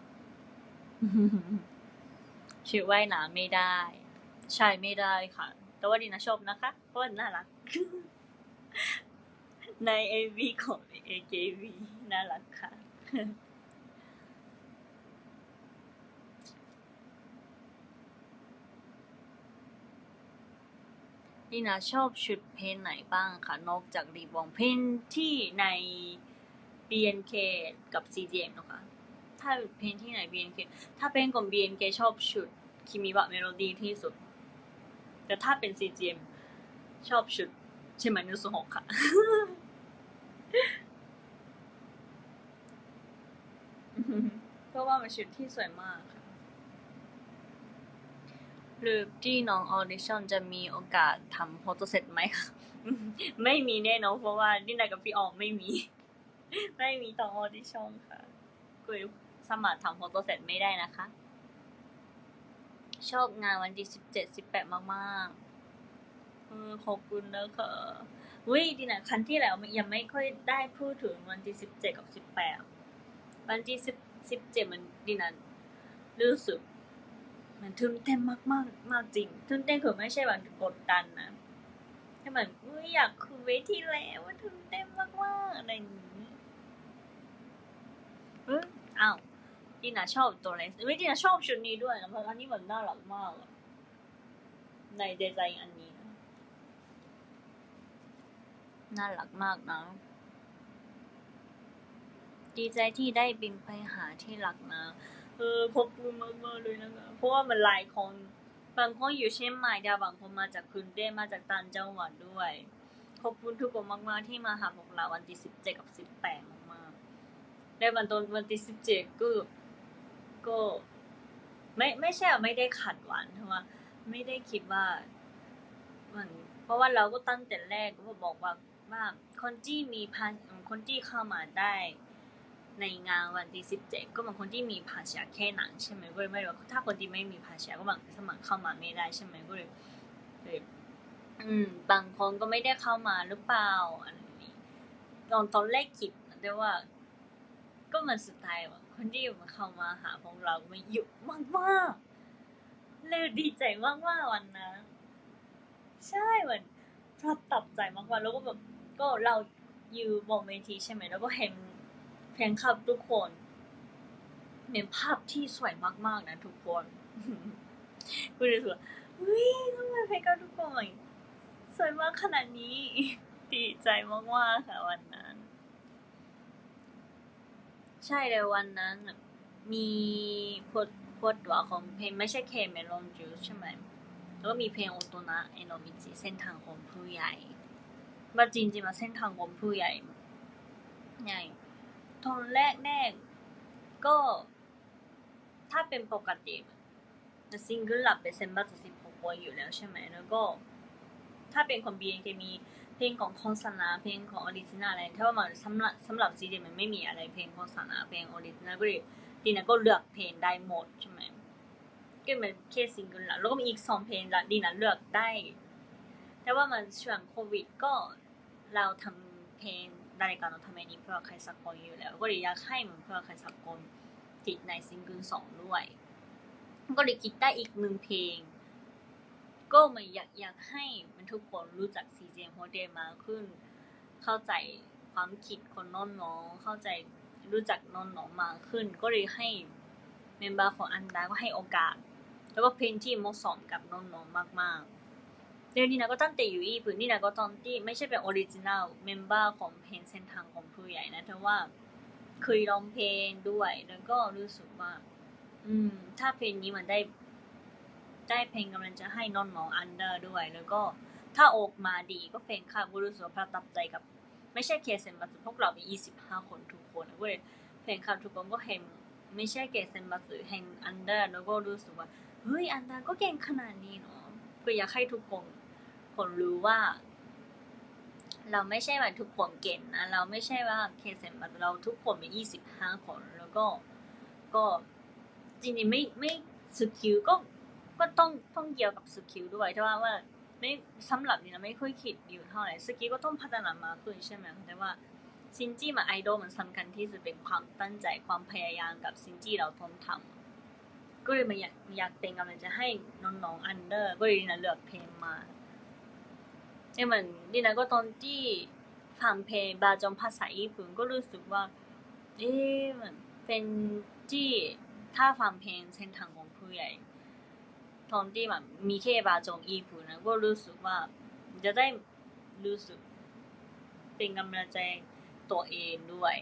ชุดว่ายน้ำไม่ได้ใช่ไม่ได้ค่ะแต่ว่าดินาชอบนะคะเพราะว่าน่ารักใน เอ็ม วี ของ เอ เค บี น่ารักค่ะดินาชอบชุดเพลงไหนบ้างคะนอกจากรีบองเพลงที่ใน บี เอ็น เค กับ ซี จี เอ็ม นะคะถ้าเพลงที่ไหน บี เอ็น เค ถ้าเพลงของ บี เอ็น เค ชอบชุดคิมิวะเมโลดี้ที่สุดแต่ถ้าเป็น ซี จี เอ็ม ชอบชุดชิมานุสุหกค่ะ เพราะว่ามันชุดที่สวยมากค่ะหรือที่น้องออดิชั่นจะมีโอกาสทำโฟโต้เซตไหมคะ ไม่มีแน่นอนเพราะว่านี่นายกับพี่ออมไม่มี ไม่มีตอนออดิชั่นค่ะกุยสามารถทำโฟโต้เซตไม่ได้นะคะ ชอบงานวันที่สิบเจ็ด สิบแปดมากๆเออขอบคุณนะคะวิดีนะครั้งที่แล้วยังไม่ค่อยได้พูดถึงวันที่สิบเจ็ดกับสิบแปดวันที่สิบ สิบเจ็ดมันดีนะรู้สึกมันตื่นเต้นมากๆมากจริงตื่นเต้นคือไม่ใช่แบบกดดันนะแค่เหมือนอุ้ยอยากขึ้นเวทีแล้วตื่นเต้นมากๆอะไรอย่างนี้เอออ้าวดีนะชอบตัวไหนวิดีนะชอบชุดนี้ด้วยนะเพราะอันนี้มันน่ารักมากในดีไซน์อันนี้นะน่ารักมากนะดีใจที่ได้บินไปหาที่รักนะเออขอบคุณมากๆเลยนะคะเพราะว่ามันหลายคนบางคนอยู่เชียงใหม่แต่บางคนมาจากกรุงเทพมาจากต่างจังหวัดด้วยขอบคุณทุกคนมากๆที่มาหาพวกเราวันที่สิบเจ็ดกับสิบแปดมากๆในวันตอนวันที่สิบเจ็ดก็ก็ไม่ไม่ใช่ไม่ได้ขัดหวานเพราะว่าไม่ได้คิดว่ามันเพราะว่าเราก็ตั้งแต่แรกก็บอกว่าว่าคนที่มีพาคนที่เข้ามาได้ในงานวันที่สิบเจ็ดก็บางคนที่มีภาษาแค่หนังใช่ไหมก็เลยไม่รู้ถ้าคนที่ไม่มีภาษาก็บางสมัครเข้ามาไม่ได้ใช่ไหมก็เลยอืมบางคนก็ไม่ได้เข้ามาหรือเปล่าอันนี้ตอนตอนแรกคิดแต่ว่าก็มันสุดท้ายว่าคนที่มาเข้ามาหาพวกเราไม่เยอะมากๆเลยดีใจมากๆวันนั้นใช่เหมือนประทับใจมากๆแล้วก็แบบก็เราอยู่บนเวทีใช่ไหมแล้วก็เห็นแฟนคลับทุกคนเป็นภาพที่สวยมากๆนะทุกคนกูรู้สึกว่าเฮ้ยทำไมแฟนคลับทุกคนสวยมากขนาดนี้ดีใจมากๆค่ะวันนั้นใช่เลยวันนั้นมีโพสโพสตัวของเพลงไม่ใช่เคเมลอนจูสใช่ไหมแล้วก็มีเพลงโอโตนะเอโนมิจิเส้นทางของผู้ใหญ่มาจริงๆมาเส้นทางของผู้ใหญ่ใหญ่ตอนแรกแรกก็ถ้าเป็นปกติจะซิงเกิลหลับไปเซนบัตสิบหกวันอยู่แล้วใช่ไหมแล้วก็ถ้าเป็นของ บี เอ็น เค มีเพลงของโฆษณาเพลงของออริจินัลอะไรถ้าว่ามันสำหรับสำหรับ ซี เจ มันไม่มีอะไรเพลงโฆษณาเพลงออริจินัลก็เลยดีนะก็เลือกเพลงได้หมดใช่ไหมก็เป็นแค่ซิงเกิลหลักแล้วก็มีอีกสองเพลงละดีนะเลือกได้แต่ว่ามันช่วงโควิดก็เราทำเพลง誰かのためにเพื่อใครสักคนอยู่แล้วก็เลยอยากให้มันเพื่อใครสักคนติดในซิงเกิลสองด้วยก็เลยคิดได้อีกหนึ่งเพลงก็ไม่อยากอยากให้มันทุกคนรู้จัก ซี เจ เอ็ม Hotel มากขึ้นเข้าใจความคิดคนน้องๆเข้าใจรู้จักน้องๆมากขึ้นก็เลยให้เมมเบอร์ของอันดาก็ให้โอกาสแล้วก็เพลงที่เหมาะสมกับน้องๆมากๆเดี๋ยวนี้นะก็ตั้งแต่อยู่ญี่ปุ่นนี่นะก็ตอนที่ไม่ใช่เป็นออริจินัลเมมเบอร์ของเพลงเส้นทางของผู้ใหญ่นะแต่ว่าเคยร้องเพลงด้วยแล้วก็รู้สึกว่าอืมถ้าเพลงนี้มันได้ได้เพลงกำลังจะให้น้องๆอันเดอร์ด้วยแล้วก็ถ้าออกมาดีก็เพลงค่ะก็รู้สึกว่าประทับใจกับไม่ใช่แค่เซนบัตสึพวกเรามียี่สิบห้าคนทุกคนเว้ยเพลงค่ะทุกคนก็เห็นไม่ใช่แค่เซนบัตสึเห็นอันเดอร์แล้วก็รู้สึกว่าเฮ้ยอันเดอร์ก็เก่งขนาดนี้เนาะก็อยากให้ทุกคนคนรู้ว่าเราไม่ใช่ว่าทุกคนเก่งนะเราไม่ใช่ว่าแค่เซนบัตสึเราทุกคนมียี่สิบห้าคนแล้วก็ก็จริงๆไม่ไม่สกิลก็ก็ต้องต้องเกี่ยวกับสกิลด้วยแต่ว่าว่าไม่สำหรับนี่นะไม่ค่อยคิดอยู่เท่าไหร่สกิลก็ต้องพัฒนามากขึ้นใช่ไหมแต่ว่าซินจี้มาไอดอลมันสำคัญที่สุดเป็นความตั้งใจความพยายามกับซินจี้เราต้องทำก็เลยมาอยากอยากเป็นกำลังจะให้น้องๆอันเดอร์ก็เลยนะเลือกเพลงมาเนี่ยมันนี่นะก็ตอนที่ฟังเพลงบาจอมภาษาญี่ปุ่นก็รู้สึกว่าเอ๊ะมันเป็นที่ถ้าฟังเพลงเส้นทางของผู้ใหญ่ตอนที่แบบมีแค่บาจงญี่ปุ่นนะก็รู้สึกว่าจะได้รู้สึกเป็นกำลังใจตัวเองด้วย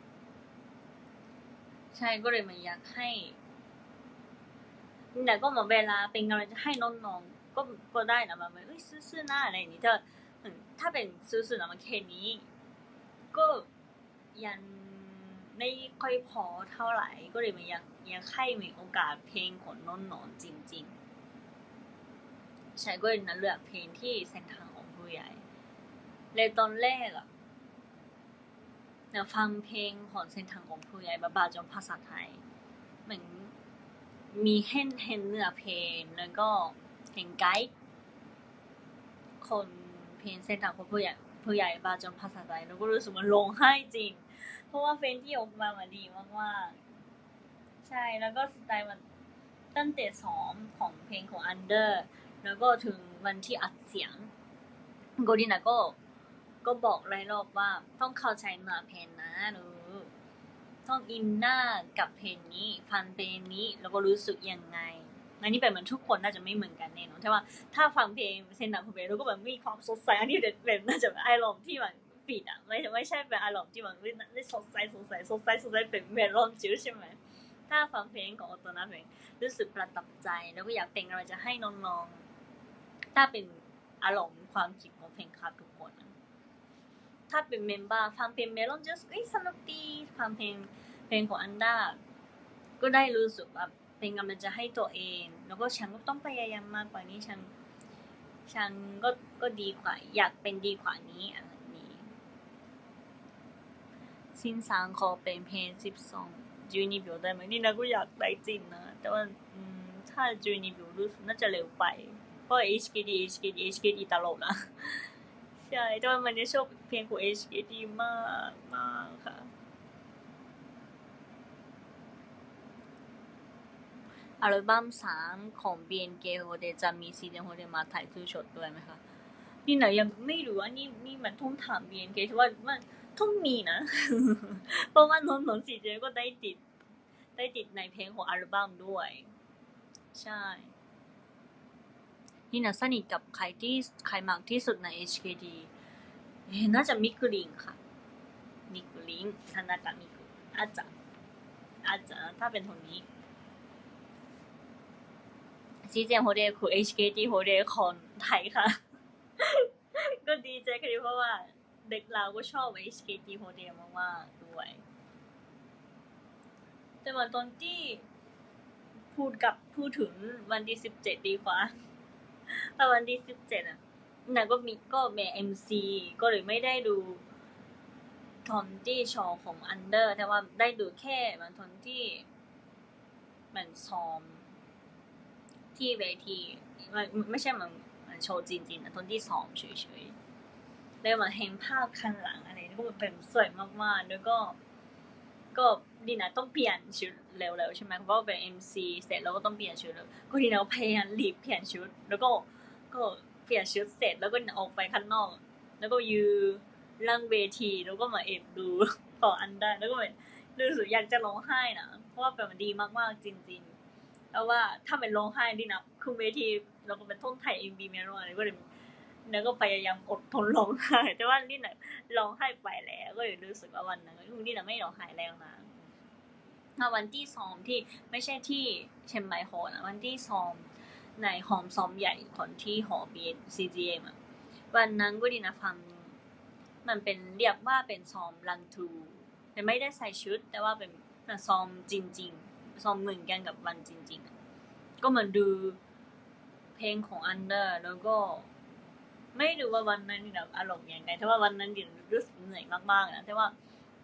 ใช่ก็เลยมันอยากให้แต่ก็เหมือนเวลาเป็นกำลังใจให้น้องก็ก็ได้นะมันเอ้ยซื่อๆหน้าอะไรอย่างนี้ถ้าถ้าเป็นซื่อๆนะมันแค่นี้ก็ยังไม่ค่อยพอเท่าไหร่ก็เลยมันยังยังให้มีโอกาสเพลงของน้องหนอนจริงๆใช่ก็เลยนะเลือกเพลงที่เส้นทางของผู้ใหญ่เลยตอนแรกอะเนี่ยฟังเพลงของเส้นทางของผู้ใหญ่บาจอมภาษาไทยเหมือนมีเห็นเห็นเนื้อเพลงแล้วก็เห็นไกด์คนเพลงเส้นทางของผู้ใหญ่ผู้ใหญ่บาจอมภาษาไทยแล้วก็รู้สึกมันร้องไห้จริงเพราะว่าเพลงที่ออกมามันดีมากๆใช่แล้วก็สไตล์มันตั้งแต่ซ้อมของเพลงของอันเดอร์แล้วก็ถึงวันที่อัดเสียงโกดินาก็ก็บอกหลายรอบว่าต้องเข้าใจเนื้อเพลงนะหนูต้องอินหน้ากับเพลงนี้ฟังเพลงนี้แล้วก็รู้สึกยังไงอันนี้เป็นเหมือนทุกคนน่าจะไม่เหมือนกันแน่นอนแต่ว่าถ้าฟังเพลงเส้นทางของเพลงเราก็แบบมีความสดใสอันนี้เป็นน่าจะเป็นอารมณ์ที่มันปิดอ่ะไม่ไม่ใช่เป็นอารมณ์ที่มันไม่สดใสสดใสสดใสสดใสเป็นเมลอนจิ๋วใช่ไหมถ้าฟังเพลงของโอโตนะเพลงรู้สึกประทับใจแล้วก็อยากเป็นอะไรจะให้น้องๆถ้าเป็นอารมณ์ความคิดของเพลงคลับทุกคนถ้าเป็นเมมเบอร์ฟังเพลงเมลอนจิ๋วเอ้ยสนุกดีฟังเพลงเพลงของอันดาก็ได้รู้สึกว่าเป็นกำลังใจให้ตัวเองแล้วก็ฉันก็ต้องพยายามมากกว่านี้ฉันฉันก็ก็ดีกว่าอยากเป็นดีกว่านี้อะไรนี้สิ้นสางขอเป็นเพลงสิบสองจูนี่บิวได้ไหมนี่นะก็อยากได้จริงนะแต่ว่าถ้าจูนี่บิวรู้สึกน่าจะเร็วไปเพราะ เอช เค ดี เอช เค ดี เอช เค ดี ตลอดนะใช่แต่ว่ามันจะชอบเพลงของ เอช เค ดี มากมากค่ะอัลบั้มสามของ บี เอ็น เค Hotel จะมีซีเจ Hotel มาถ่ายทูช็อตด้วยไหมคะนี่นะยังไม่รู้ว่านี่นี่มันต้องถาม บี เอ็น เค ที่ว่ามันต้องมีนะเพราะว่าน้องๆซีเจก็ได้ติดได้ติดในเพลงของอัลบั้มด้วยใช่นี่นะสนิทกับใครที่ใครมากที่สุดใน เอช เค ดี เอ๊ะน่าจะมิกุลินค่ะมิกุลินธนากะมิกุอาจจะอาจจะถ้าเป็นคนนี้ซีเจโฮเดคือ เอช เค ดี โฮเดของไทยค่ะก็ดีใจค่ะเพราะว่าเด็กเราก็ชอบ เอช เค ดี โฮเดมากๆด้วยแต่ว่าตอนที่พูดกับพูดถึงวันที่สิบเจ็ดดีกว่าแต่วันที่สิบเจ็ดอ่ะน่ะก็มีก็แม่ เอ็ม ซี ก็เลยไม่ได้ดูทอนที่โชว์ของอันเดอร์แต่ว่าได้ดูแค่มันทอนที่มันซ้อมที่เวทีมันไม่ใช่มันมันโชว์จริงๆนะทอนที่ซ้อมเฉยๆแล้วมาเห็นภาพข้างหลังอะไรก็เป็นสวยมากๆแล้วก็ก็ดีนะต้องเปลี่ยนชุดเร็วๆใช่ไหมเพราะว่าเป็น เอ็ม ซี เสร็จแล้วก็ต้องเปลี่ยนชุดก็ดีนะพยายามรีบเปลี่ยนชุดแล้วก็ก็เปลี่ยนชุดเสร็จแล้วก็ออกไปข้างนอกแล้วก็ยืนล่างเวทีแล้วก็มาเอบดูต่ออันได้แล้วก็แบบรู้สึกอยากจะร้องไห้นะเพราะว่าเป็นมันดีมากๆจริงๆแล้วว่าถ้าเป็นร้องไห้ดีนะคือเวทีเราก็เป็นท่องไทย เอ็ม วี เมโลอะไรก็เลยแล้วก็พยายามอดทนร้องไห้แต่ว่านี่นะร้องไห้ไปแล้วก็เลยรู้สึกว่าวันนั้นนี่นะไม่ร้องไห้แล้วนะถ้าวันที่ซ้อมที่ไม่ใช่ที่เชียงใหม่โฮนะวันที่ซ้อมในหอซ้อมใหญ่ของที่หอบี ซี จี เอ็ม อ่ะวันนั้นก็ดีนะฟังมันเป็นเรียกว่าเป็นซ้อมรันทูแต่ไม่ได้ใส่ชุดแต่ว่าเป็นซ้อมจริงๆซ้อมเหมือนกันกับวันจริงๆก็เหมือนดูเพลงของอันเดอร์แล้วก็ไม่รู้ว่าวันนั้นแบบอารมณ์ยังไงแต่ว่าวันนั้นดิรู้สึกเหนื่อยมากๆนะแต่ว่า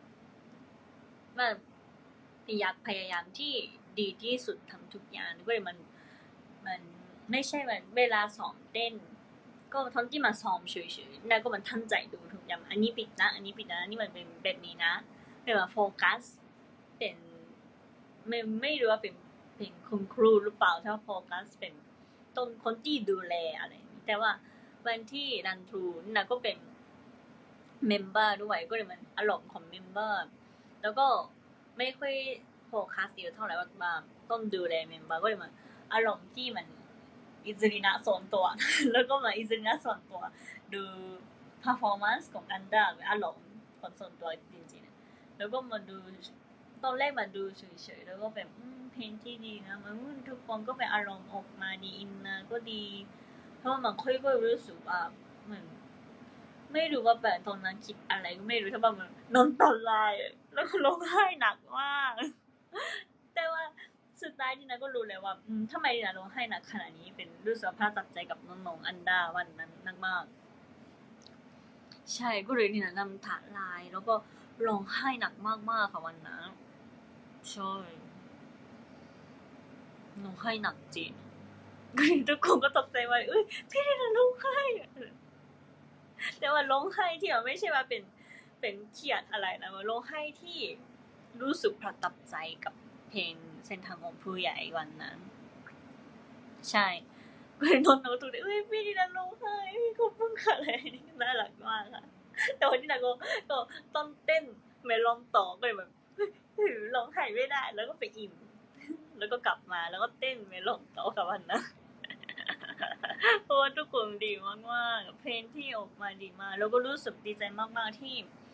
แบบอยากพยายามที่ดีที่สุดทำทุกอย่างก็เลยมันมันไม่ใช่แบบเวลาซ้อมเต้นก็ทอนที่มาซ้อมเฉยๆแล้วก็มันตั้งใจดูทุกอย่างอันนี้ปิดนะอันนี้ปิดนะอันนี้มันเป็นแบบนี้นะเป็นแบบโฟกัสเป็นไม่ไม่รู้ว่าเป็นเป็นคุณครูหรือเปล่าถ้าโฟกัสเป็นต้นคนที่ดูแลอะไรแต่ว่าวันที่รันทรูนี่นะก็เป็นเมมเบอร์ด้วยก็เลยมันอารมณ์ของเมมเบอร์แล้วก็ไม่ค่อยโฟกัสเยอะเท่าไหร่ว่าต้องดูแลเมมเบอร์ก็เลยมันอารมณ์ที่มันอิซรินะส่วนตัวแล้วก็มาอิซรินะส่วนตัวดู performance ของอันดาอารมณ์ของส่วนตัวจริงๆแล้วก็มาดูตอนแรกมาดูเฉยๆแล้วก็แบบเพลงที่ดีนะมันทุกคนก็เป็นอารมณ์ออกมาดีอินนะก็ดีเพราะว่ามันค่อยก็รู้สึกว่าเหมือนไม่รู้ว่าแบบตอนนั้นคิดอะไรก็ไม่รู้ถ้าว่ามันนอนตอนไลน์แล้วก็ร้องไห้หนักมากแต่ว่าสุดท้ายดีนะก็รู้เลยว่าทำไมดีนะร้องไห้หนักขนาดนี้เป็นรู้สึกภาพตัดใจกับน้องๆอันดาวันนั้นนักมากใช่ก็เลยดีนะนำถาไลน์แล้วก็ร้องไห้หนักมากๆค่ะวันนั้นใช่ร้องไห้หนักจริงทุกคนก็ตกใจว่าเอ้ยพี่ดีนะร้องไห้แต่ว่าร้องไห้ที่แบบไม่ใช่ว่าเป็นเป็นเครียดอะไรนะว่าร้องไห้ที่รู้สึกประทับใจกับเพลงเส้นทางของผู้ใหญ่วันนั้นใช่ก็เลยนนท์ก็ตัวเอ้ยพี่ดีนะร้องไห้พี่ขอบคุณค่ะอะไรน่ารักมากค่ะแต่วันที่นาก็ก็ต้องเต้นเมลอนต่อก็เลยแบบร้องไห้ไม่ได้แล้วก็ไปอิ่มแล้วก็กลับมาแล้วก็เต้นเมลอนต่อกับวันนั้นเพราะว่าทุกคนดีมากๆเพลงที่ออกมาดีมากแล้วก็รู้สึกดีใจมากๆที่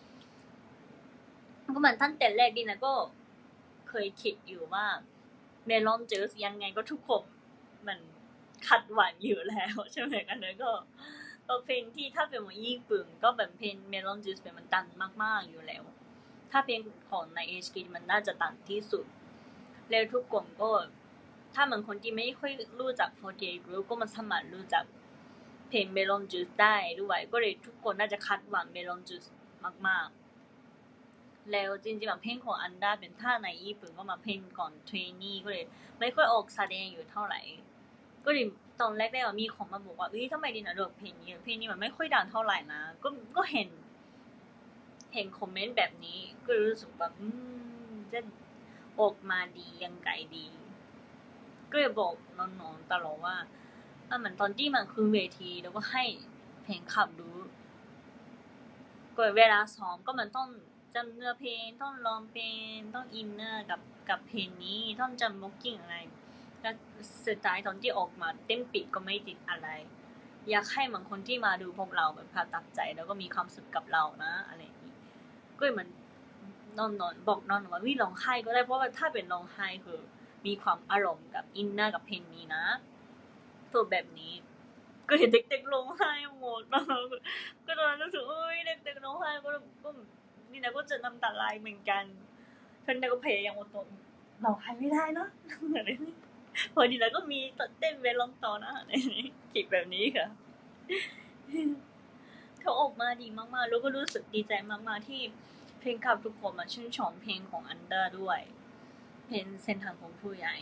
ก็เหมือนตั้งแต่แรกดีนะก็เคยคิดอยู่ว่าเมลอนจูสยังไงก็ทุกคนมันคัดหวานอยู่แล้วใช่ไหมกันแล้วก็ก็เพลงที่ถ้าเป็นของญี่ปุ่นก็แบบเพลงเมลอนจูสเป็นมันดังมากๆอยู่แล้วถ้าเพลงของใน เอช เค มันน่าจะดังที่สุดแล้วทุกคนก็ถ้าเหมือนคนที่ไม่ค่อยรู้จักโฟร์ตี้เอท Group ก็มันสามารถรู้จักเพลง Melon Juice ได้ด้วยก็เลยทุกคนน่าจะคัดหวัง Melon Juice มากๆแล้วจริงๆแบบเพลงของอันดาเป็นท่าในญี่ปุ่นก็มาเพลงก่อนเทรนนี่ก็เลยไม่ค่อยออกแสดงอยู่เท่าไหร่ก็เลยตอนแรกได้ว่ามีของมาบอกว่าเอ้ยทำไมดินะเลือกเพลงนี้เพลงนี้มันไม่ค่อยดังเท่าไหร่นะก็ก็เห็นเห็นคอมเมนต์แบบนี้ก็รู้สึกแบบอืมจะออกมาดียังไงดีก็เลยบอกน้องๆตลอดว่าเหมือนตอนที่มันคือเวทีแล้วก็ให้เพลงขับดูก็เวลาซ้อมก็มันต้องจำเนื้อเพลงต้องร้องเพลงต้องอินเนอร์กับกับเพลงนี้ต้องจำบ็อกกิ้งอะไรแล้วสุดท้ายตอนที่ออกมาเต้นปิดก็ไม่ติดอะไรอยากให้บางคนที่มาดูพวกเราแบบประทับใจแล้วก็มีความสุขกับเรานะอะไรอย่างนี้ก็เหมือนนอนนอนบอกนอนว่าวิร้องไห้ก็ได้เพราะว่าถ้าเป็นร้องไห้คือมีความอารมณ์กับอินเนอร์กับเพลงนี้นะตัวแบบนี้ก็เห็นเด็กๆร้องไห้หมดก็ตอนนั้นรู้สึกเอ้ยเด็กๆร้องไห้ก็ก็นี่นะก็จะน้ำตาไหลเหมือนกันเพื่อนก็พยายามอดทนร้องไห้ไม่ได้เนาะอะไรนี่พอดีแล้วก็มีเต้นเวลองต่อนะคลิปแบบนี้ค่ะเขาออกมาดีมากๆแล้วก็รู้สึกดีใจมากๆที่เพลงขับทุกคนมาชื่นชมเพลงของอันเดอร์ด้วยเพลงเส้นทางของผู้ใหญ่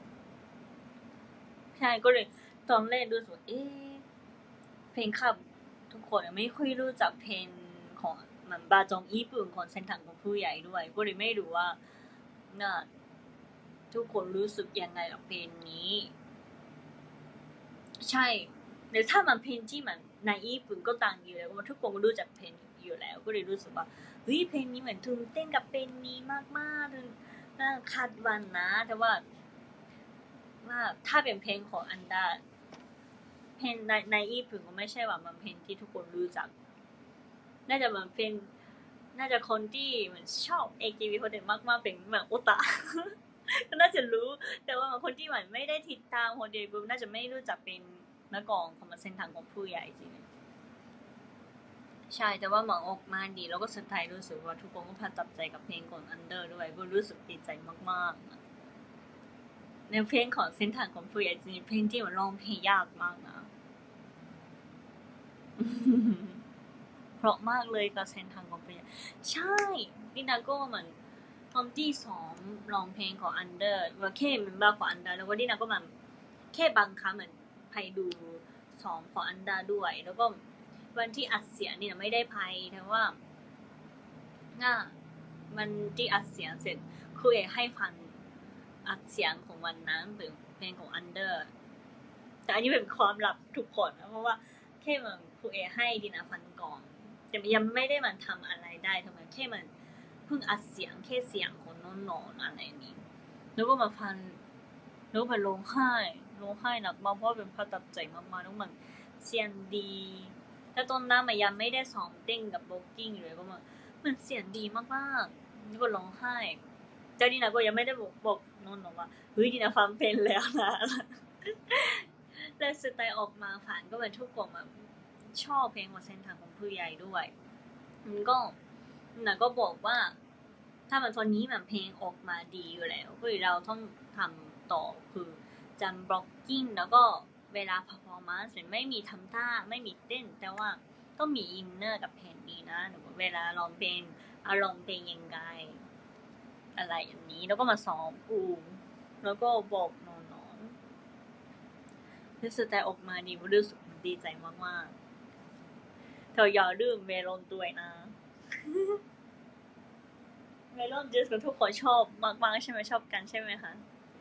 ใช่ก็เลยตอนแรกรู้สึกเอ๊ะเพลงขับทุกคนไม่ค่อยรู้จักเพลงของมันบาจงญี่ปุ่นของเส้นทางของผู้ใหญ่ด้วยก็เลยไม่รู้ว่าน่ะทุกคนรู้สึกยังไงกับเพลงนี้ใช่หรือถ้ามันเพลงที่มันในญี่ปุ่นก็ดังอยู่แล้วทุกคนก็รู้จักเพลงอยู่แล้วก็เลยรู้สึกว่าเฮ้ยเพลงนี้เหมือนทุ่มเต้นกับเพลงนี้มากๆถึงน่าคาดหวังนะแต่ว่าว่าถ้าเป็นเพลงของอันดาเพลงในในญี่ปุ่นก็ไม่ใช่ว่ามันเพลงที่ทุกคนรู้จักน่าจะมันเพลงน่าจะคนที่เหมือนชอบ เอ เค บี โฮเทลมากๆเป็นเหมือนโอตาก็น่าจะรู้แต่ว่าคนที่เหมือนไม่ได้ติดตามโฮเทลกรุ๊ปน่าจะไม่รู้จักเป็นนักร้องของเส้นทางของผู้ใหญ่จริงใช่แต่ว่าหมอออกมาดีแล้วก็สุดท้ายรู้สึกว่าทุกคนก็ประทับใจกับเพลงของอันเดอร์ด้วยก็รู้สึกดีใจมากๆในเพลงของเส้นทางของผู้ใหญ่จริงเพลงที่มันร้องเพลงยากมากนะเพราะมากเลยกับเส้นทางของผู้ใหญ่ใช่ดินาโก้เหมือนตอนที่ซ้อมร้องเพลงของอันเดอร์ว่าแค่เมมเบอร์ของอันเดอร์แล้วก็ดินาก็มันแค่บางครั้งเหมือนไปดูซ้อมของอันเดอร์ด้วยแล้วก็วันที่อัดเสียงนี่นะไม่ได้ไปแต่ว่าน่ามันที่อัดเสียงเสร็จครูเอกให้ฟังอัดเสียงของวันนั้นเป็นเพลงของอันเดอร์แต่อันนี้เป็นความลับทุกคนนะเพราะว่าแค่มันครูเอกให้ดินาฟังก่อนแต่ยังไม่ได้มันทำอะไรได้ทำไมแค่มันเพิ่งอัดเสียงแค่เสียงของน้องๆอะไรนี้แล้วก็มาฟังแล้วก็มาร้องไห้ร้องไห้หนักมากเพราะเป็นประทับใจมากๆแล้วมันเสียงดีแต่ตอนนั้นมันยังไม่ได้ซ้อมเต้นกับบ็อกกิ้งเลยก็มันมันเสียงดีมากๆแล้วก็ร้องไห้เจ้าดินาก็ยังไม่ได้บอกบอกน้องๆว่าเฮ้ยดินาฟังเพลงแล้วนะแล้วแต่สุดท้ายออกมาฝันก็เป็นทุกคนแบบชอบเพลงของเส้นทางของผู้ใหญ่ด้วยมันก็น่ะก็บอกว่าถ้ามันตอนนี้มันเพลงออกมาดีอยู่แล้วก็เราต้องทำต่อคือจำบล็อกกิ้งแล้วก็เวลา performance ไม่มีทำท่าไม่มีเต้นแต่ว่าต้องมีอินเนอร์กับเพลงนี้นะหรือเวลาร้องเพลงอารมณ์เพลงยังไงอะไรอย่างนี้แล้วก็มาซ้อมอูแล้วก็บอกน้องๆที่สุดท้ายออกมาดีรู้สึกดีใจมากๆเธออย่าลืมเมลอนด้วยนะเมลอนจูสกับทุกคนชอบมากๆใช่ไหมชอบกันใช่ไหมคะ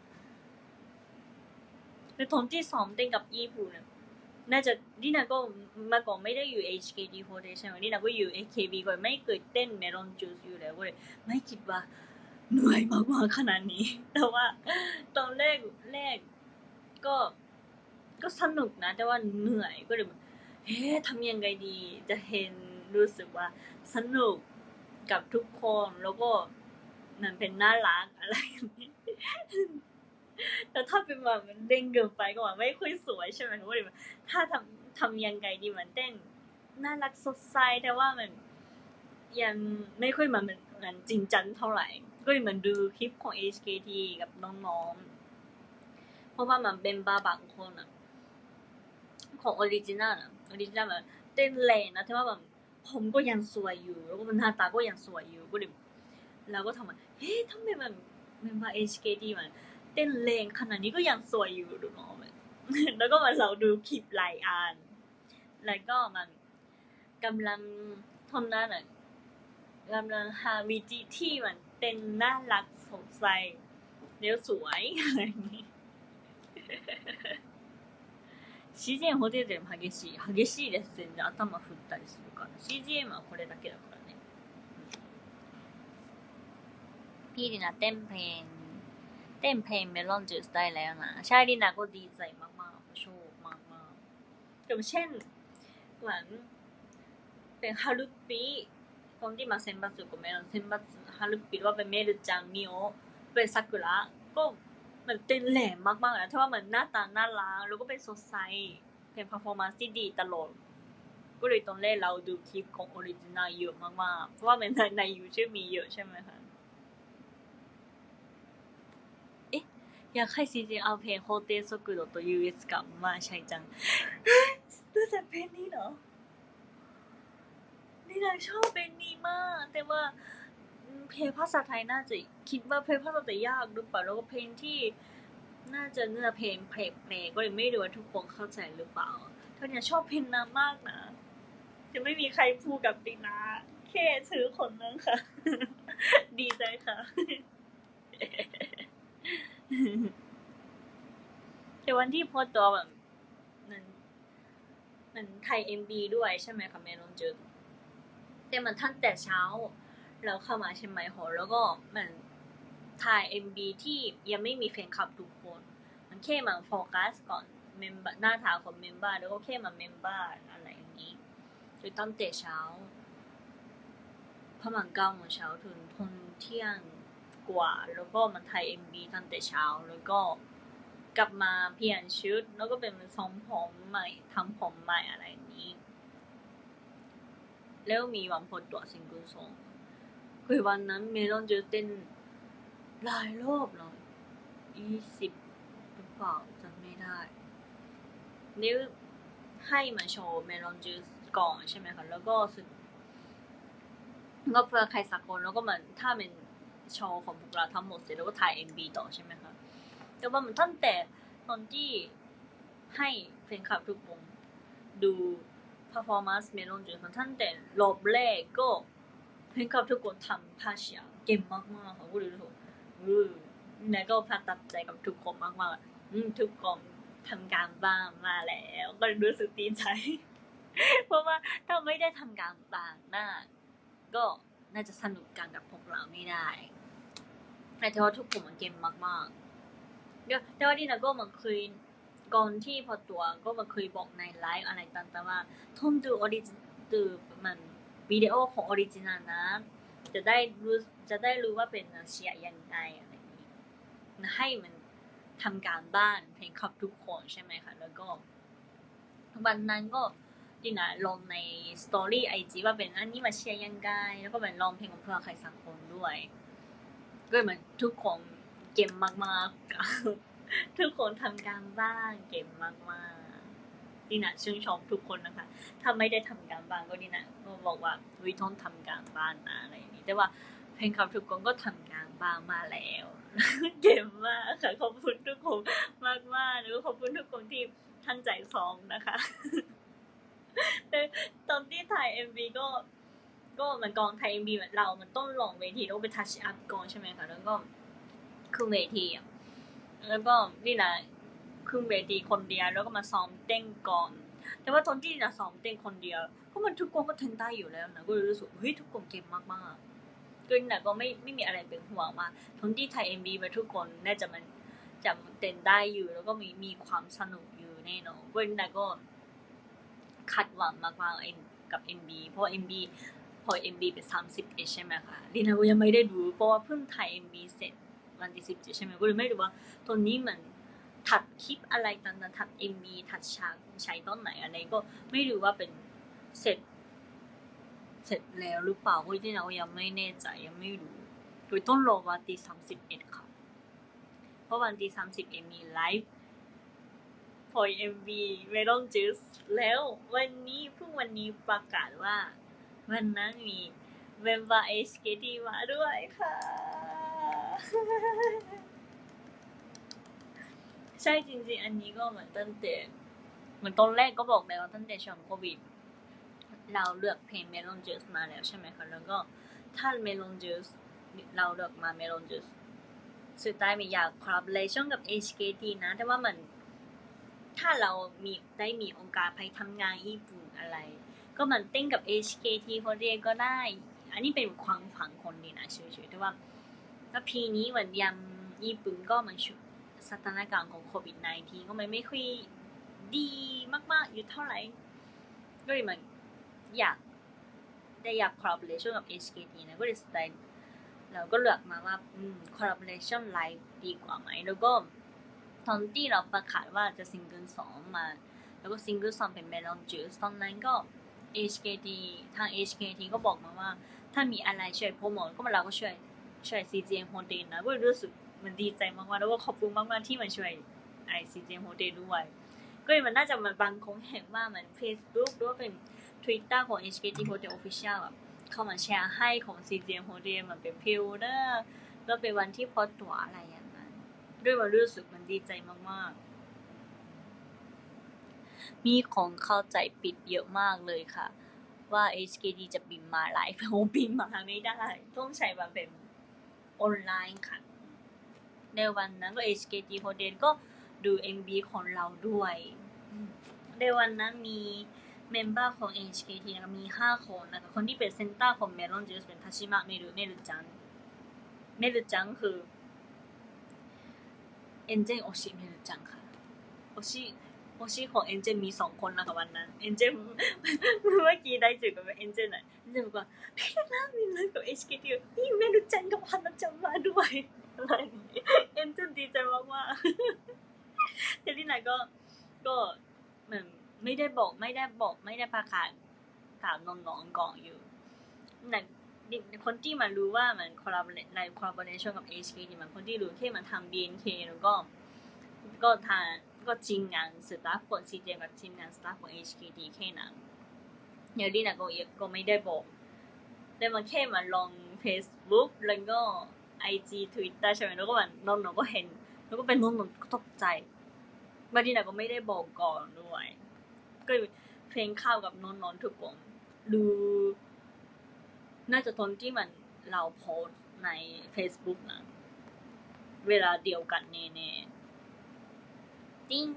ในตอนที่ซ้อมเต้นกับญี่ปุ่นเนี่ยน่าจะดินาก็มาก่อนไม่ได้อยู่ เอช เค ดี โฟร์ ใช่ไหมดินาก็อยู่ เอ เค บี ก่อนไม่เคยเต้นเมลอนจูสอยู่แล้วก็เลยไม่คิดว่าเหนื่อยมากๆขนาดนี้แต่ว่าตอนแรกแรกก็ก็สนุกนะแต่ว่าเหนื่อยก็เลยเฮ้ทำยังไงดีจะเห็นรู้สึกว่าสนุกกับทุกคนแล้วก็มันเป็นน่ารักอะไรอย่างนี้แต่ถ้าเป็นแบบมันเด้งเกินไปก็ว่าไม่ค่อยสวยใช่ไหมก็เลยถ้าทำทำยังไงดีมันเต้นน่ารักสดใสแต่ว่ามันยังไม่ค่อยมันมันจริงจังเท่าไหร่ก็เลยมันดูคลิปของ เอช เค ที กับน้องๆเพราะว่ามันเป็นบาบางคนอะของออริจินัลอะออริจินัลแบบเต้นแรงนะแต่ว่าแบบผมก็ยังสวยอยู่แล้วก็หน้าตาก็ยังสวยอยู่ก็เลยเราก็ทำว่าเฮ้ยทำไมมันมันมา เอช เค ที มันเต้นแรงขนาดนี้ก็ยังสวยอยู่ดูเนาะแล้วก็มาเราดูคลิปหลายอันแล้วก็มันกำลังทำนั้นอะกำลังหาวิธีที่มันเต้นน่ารักสดใสเดี๋ยวสวยอะไรอย่างนี้シージーエム ホテルでも激しい激しいです全然頭振ったりするから シージーエム はこれだけだからねพี่ดินาเต้นเพลงเต้นเพลงเมลอนจูสได้แล้วนะใช่ดินาก็ดีใจมากๆชอบมากๆอย่างเช่นเหมือนเป็นฮารุปิตอนที่มาเซ็นบัตสึกับเมลอนเซ็นบัตสึฮารุปิว่าเป็นเมรุจังมิโอเป็นซากุระก็มันเต้นแหลมมากๆนะถ้าว่ามันหน้าตาน่ารักแล้วก็เป็นสดใสเป็น performance ที่ดีตลอดก็เลยตอนแรกเราดูคลิปของออริจินัลเยอะมากๆเพราะว่าในใน YouTube มีเยอะใช่ไหมคะเอ๊ะอยากให้ซีจีเอาเพลงโฮเทสกุโดโตยูเอสกลับมาใช่จังรู้จักเพลงนี้เหรอนี่นางชอบเพลงนี้มากแต่ว่าเพลงภาษาไทยน่าจะคิดว่าเพลงภาษาไทยยากหรือเปล่าแล้วก็เพลงที่น่าจะเนื้อเพลงเพลงเพลงก็เลยไม่รู้ว่าทุกคนเข้าใจหรือเปล่าเธอเนี่ยชอบเพลงนามากนะจะไม่มีใครพูดกับตินาแค่ซื้อคนนึงค่ะดีใจค่ะแต่วันที่พอตัวแบบมันมันไทย เอ็ม บี ด้วยใช่ไหมคะแม่น้องจืดแต่มันตั้งแต่เช้าแล้วเข้ามาเชียงใหม่หอแล้วก็มันถ่าย เอ็ม บี ที่ยังไม่มีแฟนคลับทุกคนมันแค่มาโฟกัสก่อนเมมเบอร์หน้าตาของเมมเบอร์แล้วก็แค่มาเมมเบอร์อะไรอย่างนี้คือตั้งแต่เช้าประมาณเก้าโมงเช้าถึงทนเที่ยงกว่าแล้วก็มาถ่าย เอ็ม บี ตั้งแต่เช้าแล้วก็กลับมาเปลี่ยนชุดแล้วก็เป็นทรงผมใหม่ทำผมใหม่อะไรอย่างนี้แล้วมีวันพดตัวซิงเกิลซองคือวันนั้นเมลอนจะเต้นหลายรอบเลยยี่สิบหรือเปล่าจำไม่ได้นี่ให้มาโชว์เมลอนจูสก่อนใช่ไหมคะแล้วก็สึกก็เพื่อใครสักคนแล้วก็มันถ้าเป็นโชว์ของพวกเราทั้งหมดเสร็จแล้วก็ถ่าย เอ็ม บี ต่อใช่ไหมคะแต่ว่ามันตั้งแต่ตอนที่ให้แฟนคลับทุกวงดู performance เมลอนจูสตั้งแต่รอบแรกก็แฟนคลับทุกคนทำท่าเฉียงเก่งมากๆค่ะก็เลยรู้สึกอือเนี่ยก็ประทับใจกับทุกคนมากๆอืมทุกคนทำการบ้านมาแล้วก็รู้สึกดีใจเพราะว่าถ้าไม่ได้ทำการบ้านน่าก็น่าจะสนุกกันกับพวกเราไม่ได้แต่ว่าทุกคนมันเก่งมากๆเดี๋ยวแต่ว่าดีนะก็มันเคยก่อนที่พอตัวก็มันเคยบอกในไลฟ์อะไรต่างๆว่าทมดูออริจิดูมันวิดีโอของออริจินัลนะจะได้รู้จะได้รู้ว่าเป็นเชียร์ยังไงอะไรอย่างนี้ให้มันทำการบ้านเพลงคลับทุกคนใช่ไหมคะแล้วก็วันนั้นก็ดินะลงในสตอรี่ไอจีว่าเป็นอันนี้มาเชียร์ยังไงแล้วก็เป็นร้องเพลงของเพื่อใครสังคมด้วยก็เหมือนทุกคนเก่งมากๆทุกคนทำการบ้านเก่งมากๆดินะชื่นชมทุกคนนะคะถ้าไม่ได้ทำการบ้านก็ดินะก็บอกว่าวิต้องทำการบ้านนะอะไรอย่างนี้แต่ว่าเพลงครับทุกคนก็ทำการบ้านมาแล้วเก่งมากค่ะขอบคุณทุกคนมากๆแล้วก็ขอบคุณทุกคนที่ท่านใจซ้อมนะคะแต่ตอนที่ถ่าย เอ็ม วี ก็ก็มันกองถ่าย เอ็ม วี เหมือนเรามันต้องลงเวทีแล้วไปทัชอัพก่อนใช่ไหมคะแล้วก็ขึ้นเวทีอ่ะแล้วก็นี่นะขึ้นเวทีคนเดียวแล้วก็มาซ้อมเต้นก่อนแต่ว่าตอนที่นะซ้อมเต้นคนเดียวก็มันทุกคนก็เต้นได้อยู่แล้วนะก็เลยรู้สึกเฮ้ยทุกคนเก่งมากๆก็นี่นะก็ไม่ไม่มีอะไรเป็นห่วงว่าตอนที่ถ่าย เอ็ม วี มาทุกคนน่าจะมันจะเต้นได้อยู่แล้วก็มีมีความสนุกอยู่แน่นอนก็นี่นะก็คาดหวังมากๆกับ เอ็ม วี เพราะ เอ็ม วี พอ เอ็ม วี เป็นสามสิบเอ็ดใช่ไหมคะดินาก็ยังไม่ได้ดูเพราะว่าเพิ่งถ่าย เอ็ม วี เสร็จวันที่สิบเจ็ดใช่ไหมก็เลยไม่รู้ว่าตอนนี้มันถัดคลิปอะไรต่างๆถัด เอ็ม วี ถัดฉากใช้ตอนไหนอะไรก็ไม่รู้ว่าเป็นเสร็จเสร็จแล้วหรือเปล่าก็ดินาก็ยังไม่แน่ใจยังไม่รู้โดยต้องรอวันที่สามสิบเอ็ดค่ะเพราะวันที่สามสิบเอ็ดมีไลฟ์พอย เอ็ม วี Melon Juice แล้ววันนี้เพิ่งวันนี้ประกาศว่าวันนั้นมีเมมเบอร์ เอ เค ที มาด้วยค่ะ ใช่จริงๆอันนี้ก็เหมือนตั้งแต่เหมือนตอนแรกก็บอกแล้วว่าตั้งแต่ช่วงโควิดเราเลือกเพลง Melon Juice มาแล้วใช่ไหมคะแล้วก็ถ้า Melon Juice เราเลือกมา Melon Juice สุดท้ายมีอยาก collaboration กับ เอ เค ที นะแต่ว่ามันถ้าเรามีได้มีโอกาสไปทำงานญี่ปุ่นอะไรก็มันเต้นกับ เอ เค ที คนเรียนก็ได้อันนี้เป็นความฝันคนดีนะเฉยๆแต่ว่าถ้าปีนี้เหมือนยังญี่ปุ่นก็มันสถานการณ์ของโควิด สิบเก้า ก็ไม่ไม่ค่อยดีมากๆอยู่เท่าไหร่ก็เลยมันอยากได้อยาก collaboration กับ เอ เค ที นะก็เลยสไตล์เราก็เลือกมาว่าอืม collaboration ไลฟ์ดีกว่าไหมแล้วก็ตอนที่เราประกาศว่าจะซิงเกิลสองมาแล้วก็ซิงเกิลสองเป็น Melon Juice ตอนนั้นก็ เอ เค ที ทาง เอ เค ที ก็บอกมาว่าถ้ามีอะไรช่วยโปรโมทก็เราก็ช่วยช่วย ซี เจ เอ็ม Hotel นะก็รู้สึกมันดีใจมากๆแล้วก็ขอบคุณมากๆที่มาช่วยไอ ซี เจ เอ็ม Hotel ด้วยก็มันน่าจะมันบางคงเห็นว่ามัน Facebook หรือว่าเป็น Twitter ของ เอ เค ที Hotel Official อ่ะเข้ามาแชร์ให้ของ ซี เจ เอ็ม Hotel มันเป็นพิวเนอร์แล้วเป็นวันที่พอตั๋วอะไรอย่างนั้นด้วยมันรู้สึกมันดีใจมากๆมีของเข้าใจปิดเยอะมากเลยค่ะว่า เอ เค ที จะบินมาไลฟ์โอ้บินมาไม่ได้ต้องใช้มาเป็นออนไลน์ค่ะในวันนั้นก็ เอ เค ที Hotel ก็ดู เอ็ม วี ของเราด้วยในวันนั้นมีเมมเบอร์ของ เอ เค ที นะคะมีห้าคนนะคะคนที่เป็นเซนเตอร์ของ Melon Juice เป็นทาชิมะเมรุเมรุจังเมรุจังคือเอ็นเจนโอชิเมรุจังค่ะโอชิโอชิของเอ็นเจนมีสองคนนะคะวันนั้นเอ็นเจนเมื่อกี้ได้เจอกับเอ็นเจนอ่ะเอ็นเจนบอกว่าพี่น่ามีเรื่องกับ เอ เค ที นี่เมรุจังกับฮานาจังมาด้วยอะไรนี้เอ็นเจนดีใจมากๆแต่ที่ไหนก็ก็เหมือนไม่ได้บอกไม่ได้บอกไม่ได้ประกาศถามน้องๆก่อนอยู่แต่คนที่มารู้ว่ามันคอลลาบอเรในคอลลาบอเรชั่นกับ เอ เค ที มันคนที่รู้แค่มันทำ บี เอ็น เค แล้วก็ก็ทางก็ทีมงานสตาฟของ ซี เจ กับทีมงานสตาฟของ เอ เค ที แค่นั้นเดี๋ยวนี้นะก็ก็ไม่ได้บอกแต่มันแค่มาลง Facebook แล้วก็ ไอ จี Twitter ใช่ไหมแล้วก็มันน้องๆก็เห็นแล้วก็เป็นน้องๆก็ตกใจบางทีนะก็ไม่ได้บอกก่อนด้วยก็เพลงข้าวกับน้องๆทุกคนดูน่าจะตอนที่มันเราโพสใน Facebook นะเวลาเดียวกันแน่ๆติ้ง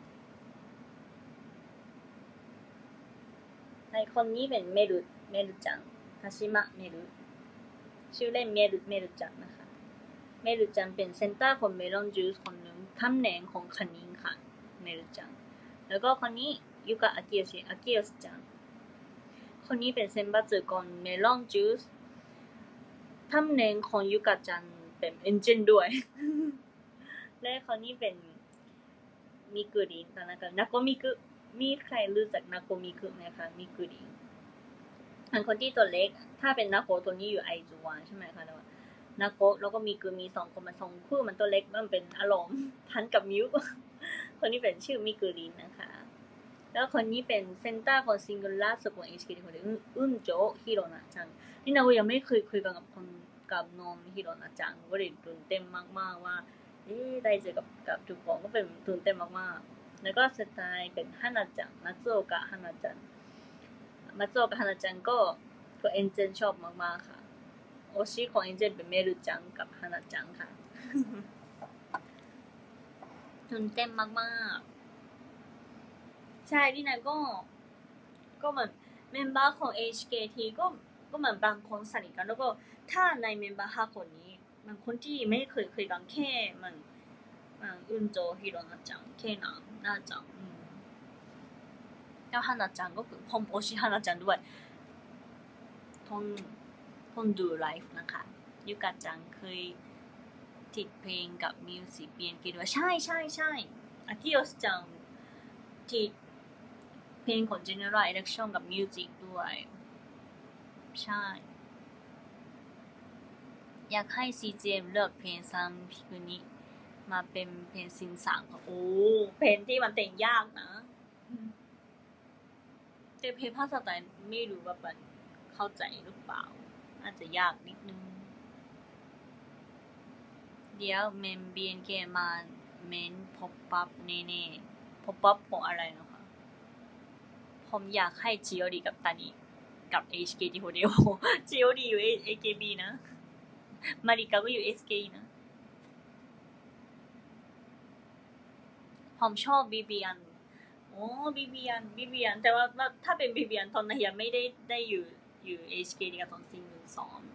ในคนนี้เป็นเมรุเมรุจังทาชิมะเมรุชื่อเล่นเมรุเมรุจังนะคะเมรุจังเป็นเซนเตอร์ของ Melon Juice คนหนึ่งตำแหน่งของคันนิงค่ะเมรุจังแล้วก็คนนี้ยูกะอากิโยชิอากิโยชิจังคนนี้เป็นเซนบัตสึของ Melon Juice ตำแหน่งของยูกะจังเป็นเอนจินด้วยและคนนี้เป็นมิกุรินตอนนั้นก็นาโกมิกุมีใครรู้จักนาโกมิคุไหมคะมิคุริอันคนที่ตัวเล็กถ้าเป็นนาโกตัวนี้อยู่ไอจูวาใช่ไหมคะแต่ว่านาโกแล้วก็มีคือมีสองคนมาสองคู่มันตัวเล็กมันเป็นอารมณ์พันกับมิวคนนี้เป็นชื่อมิคุรินะคะแล้วคนนี้เป็นเซนเตอร์ของซิงเกิลล่าสุดของ เอช เค ที คนนี้อึ้มโจฮิโรนะจังนี่นาโกยังไม่เคยคุยกันกับคนกับน้องฮิโรนะจังก็เลยตื่นเต้นมากๆว่าเอ๊ะได้เจอกับกับทุกคนก็เป็นตื่นเต้นมากๆแล้วก็สไตล์เป็นฮานาจังมัตสึโอกะฮานาจังมัตสึโอกะฮานาจังก็ก็เอ็นเจนชอบมากๆค่ะโอชิของเอ็นเจนเป็นเมรุจังกับฮานาจังค่ะตื่นเต้นมากๆใช่ที่ไหนก็ก็เหมือนเมมเบอร์ของ เอช เค ที ก็ก็เหมือนบางคนสนิทกันแล้วก็ถ้าในเมมเบอร์ห้าคนนี้บางคนที่ไม่เคยคุยกันแค่มันมันอึนโจฮิโรนะจังแค่นั้นน่าจังแล้วฮานาจังก็คือผมโอชิฮานาจังด้วยทนทนดูไลฟ์นะคะยูกะจังเคยติดเพลงกับมิวสิกเปียนกิด้วยใช่ใช่ใช่อากิโอสจังติดเพลงของ General Election กับมิวสิกด้วยใช่อยากให้ ซี เจ เอ็ม เลือกเพลงซัมพิคุนิมาเป็นเพลงซินสังโอ้เพลงที่มันเต้นยากนะแต่เพลงภาษาไทยไม่รู้ว่ามันเข้าใจหรือเปล่าอาจจะยากนิดนึงเดี๋ยวเมม บี เอ็น เค มาเมนพบปั๊บแน่ๆพบปั๊บของอะไรนะคะผมอยากให้จิโอริกับตานิกับ เอช เค ที Hotel จิโอริอยู่ เอ เค บี นะมาริกาก็อยู่ เอส เค นะผมชอบบีบีอันโอ้บีบีอันบีบีอันแต่ว่าถ้าเป็นบีบีอันตอนนั้นยังไม่ได้ได้อยู่อยู่ เอช เค กับตอนซิงเกิลสอง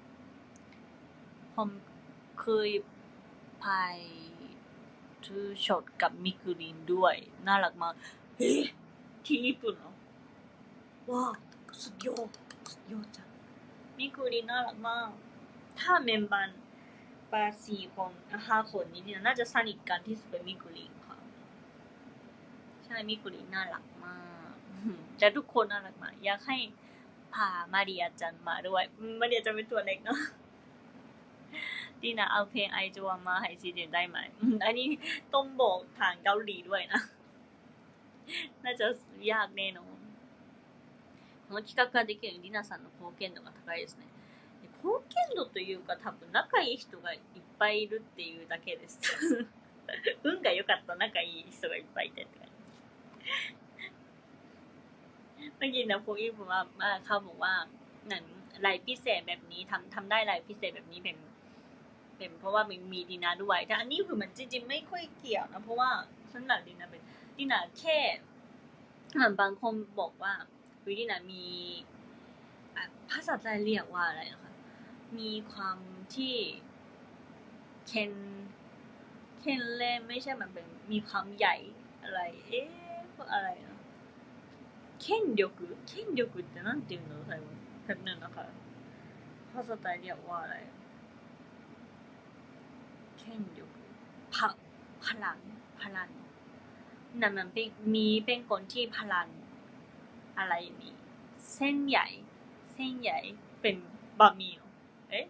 ผมเคยไปทูช็อตกับมิคุรินด้วยน่ารักมากเฮ้ที่ญี่ปุ่นเหรอว้าวสุดยอดสุดยอดจังมิคุรินน่ารักมากถ้าเมมเบอร์ปาสี่คนห้าคนนี้เนี่ยน่าจะสนิทกันที่สุดเป็นมิคุรินค่ะใช่มิคุรินน่ารักมากแต่ทุกคนน่ารักมากอยากให้พามาริอาจันมาด้วยมาริอาจันเป็นตัวเล็กเนาะดีนะเอาเพลงไอจวมาให้ซีเจนได้ไหมอันนี้ต้องบอกทางเกาหลีด้วยนะน่าจะยากแน่นอนこの企画ができるリナさんの貢献度が高いですね貢献度というか多分仲いい人がいっぱいいるっていうだけです運が良かった仲いい人がいっぱいいてって感じเมื่อกี้นะพวกอีบอกว่าเขาบอกว่าหนังไลฟ์พิเศษแบบนี้ทำทำได้ไลฟ์พิเศษแบบนี้เป็นเป็นเพราะว่ามันมีดีนาด้วยแต่อันนี้คือมันจริงๆไม่ค่อยเกี่ยวนะเพราะว่าสำหรับดีนาเป็นดีนาแค่เหมือนบางคนบอกว่าวิดีนามีภาษาไทยเรียกว่าอะไรนะคะมีความที่เคนเคนเล่ไม่ใช่มันเป็นมีความใหญ่อะไรเอ๊ะอะไรนะ権力権力ってなんていうの最後แบบนึงนะคะภาษาไทยเรียกว่าอะไร権力พะพลังพลังนั่นมันเป็นมีเป็นคนที่พลังอะไรนี่เส้นใหญ่เส้นใหญ่เป็นบะหมี่เอ๊ะ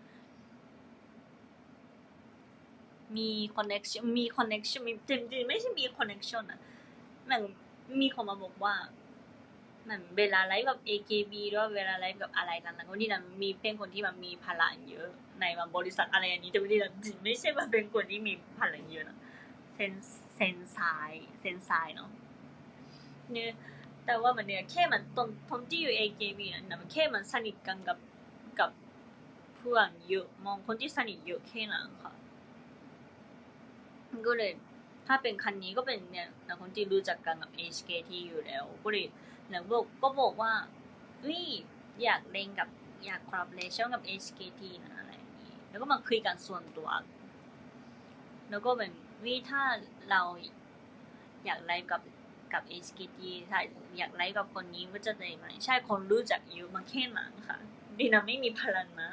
มีคอนเนคชั่นมีคอนเนคชั่นมีจริงๆไม่ใช่มีคอนเนคชั่นนะมันมีคนมาบอกว่ามันเวลาไลฟ์กับ เอ เค บี หรือว่าเวลาไลฟ์กับอะไรต่างๆคนที่นั่นมีเป็นคนที่มันมีพลังเยอะในบริษัทอะไรอย่างนี้แต่ว่าที่นั่นไม่ใช่ว่าเป็นคนที่มีพลังเยอะนะเซนเซนไซเซนไซเนาะเนี่ยแต่ว่ามันเนี่ยแค่มันตอนตอนที่อยู่ เอ เค บี นะมันแค่มันสนิทกันกับกับเพื่อนเยอะมองคนที่สนิทเยอะแค่นั้นค่ะก็เลยถ้าเป็นคันนี้ก็เป็นเนี่ยนะคนที่รู้จักกันกับ เอช เค ที อยู่แล้วก็เลยแล้วบอกก็บอกว่าวิอยากเล่นกับอยากคอลลาบอเรชั่นกับ เอช เค ที นะอะไรอย่างนี้แล้วก็มาคุยกันส่วนตัวแล้วก็เป็นวิถ้าเราอยากไลฟ์กับกับ เอช เค ที ถ้าอยากไลฟ์กับคนนี้ก็จะได้ไหมใช่คนรู้จักเยอะมาแค่นั้นค่ะดีนะไม่มีพลังนะ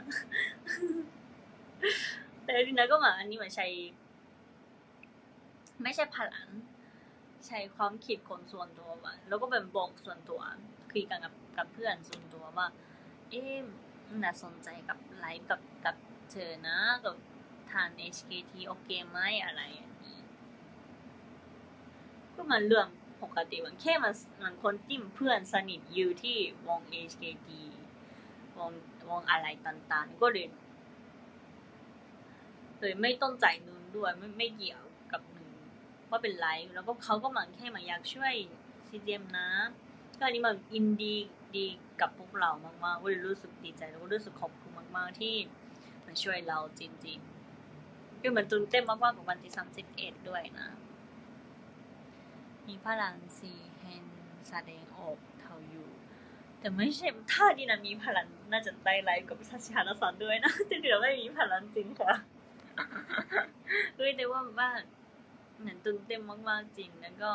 แต่ดีนะก็มาอันนี้มาใช้ไม่ใช่พลังใช้ความคิดคนส่วนตัวว่าแล้วก็เป็นบอกส่วนตัวคุยกันกับกับเพื่อนส่วนตัวว่าเอ๊ะน่าสนใจกับไลฟ์กับกับเธอนะกับทาง เอช เค ที โอเคไหมอะไรอย่างนี้ก็มันเรื่องปกติมันแค่มันมันคนที่เพื่อนสนิทอยู่ที่วง เอช เค ที วงวงอะไรต่างๆก็เลยเลยไม่ต้องจ่ายเงินด้วยไม่ไม่เกี่ยวกับเงินว่าเป็นไลฟ์แล้วก็เขาก็มันแค่มาอยากช่วย ซี เจ เอ็ม นะก็อันนี้มันอินดีดีกับพวกเรามากๆก็เลยรู้สึกดีใจแล้วก็รู้สึกขอบคุณมากๆที่มันช่วยเราจริงๆก็เหมือนตื่นเต้นมากๆกับวันที่สามสิบเอ็ดด้วยนะมีพลังสีเห็นแสดงออกเท่าอยู่แต่ไม่ใช่ถ้าดีนะมีพลังน่าจะได้ไลฟ์กับซาชิฮาระซันด้วยนะแต่เดี๋ยวไม่มีพลังจริงค่ะเฮ้ยแต่ว่าว่าเหมือนตื่นเต้นมากๆจริงแล้วก็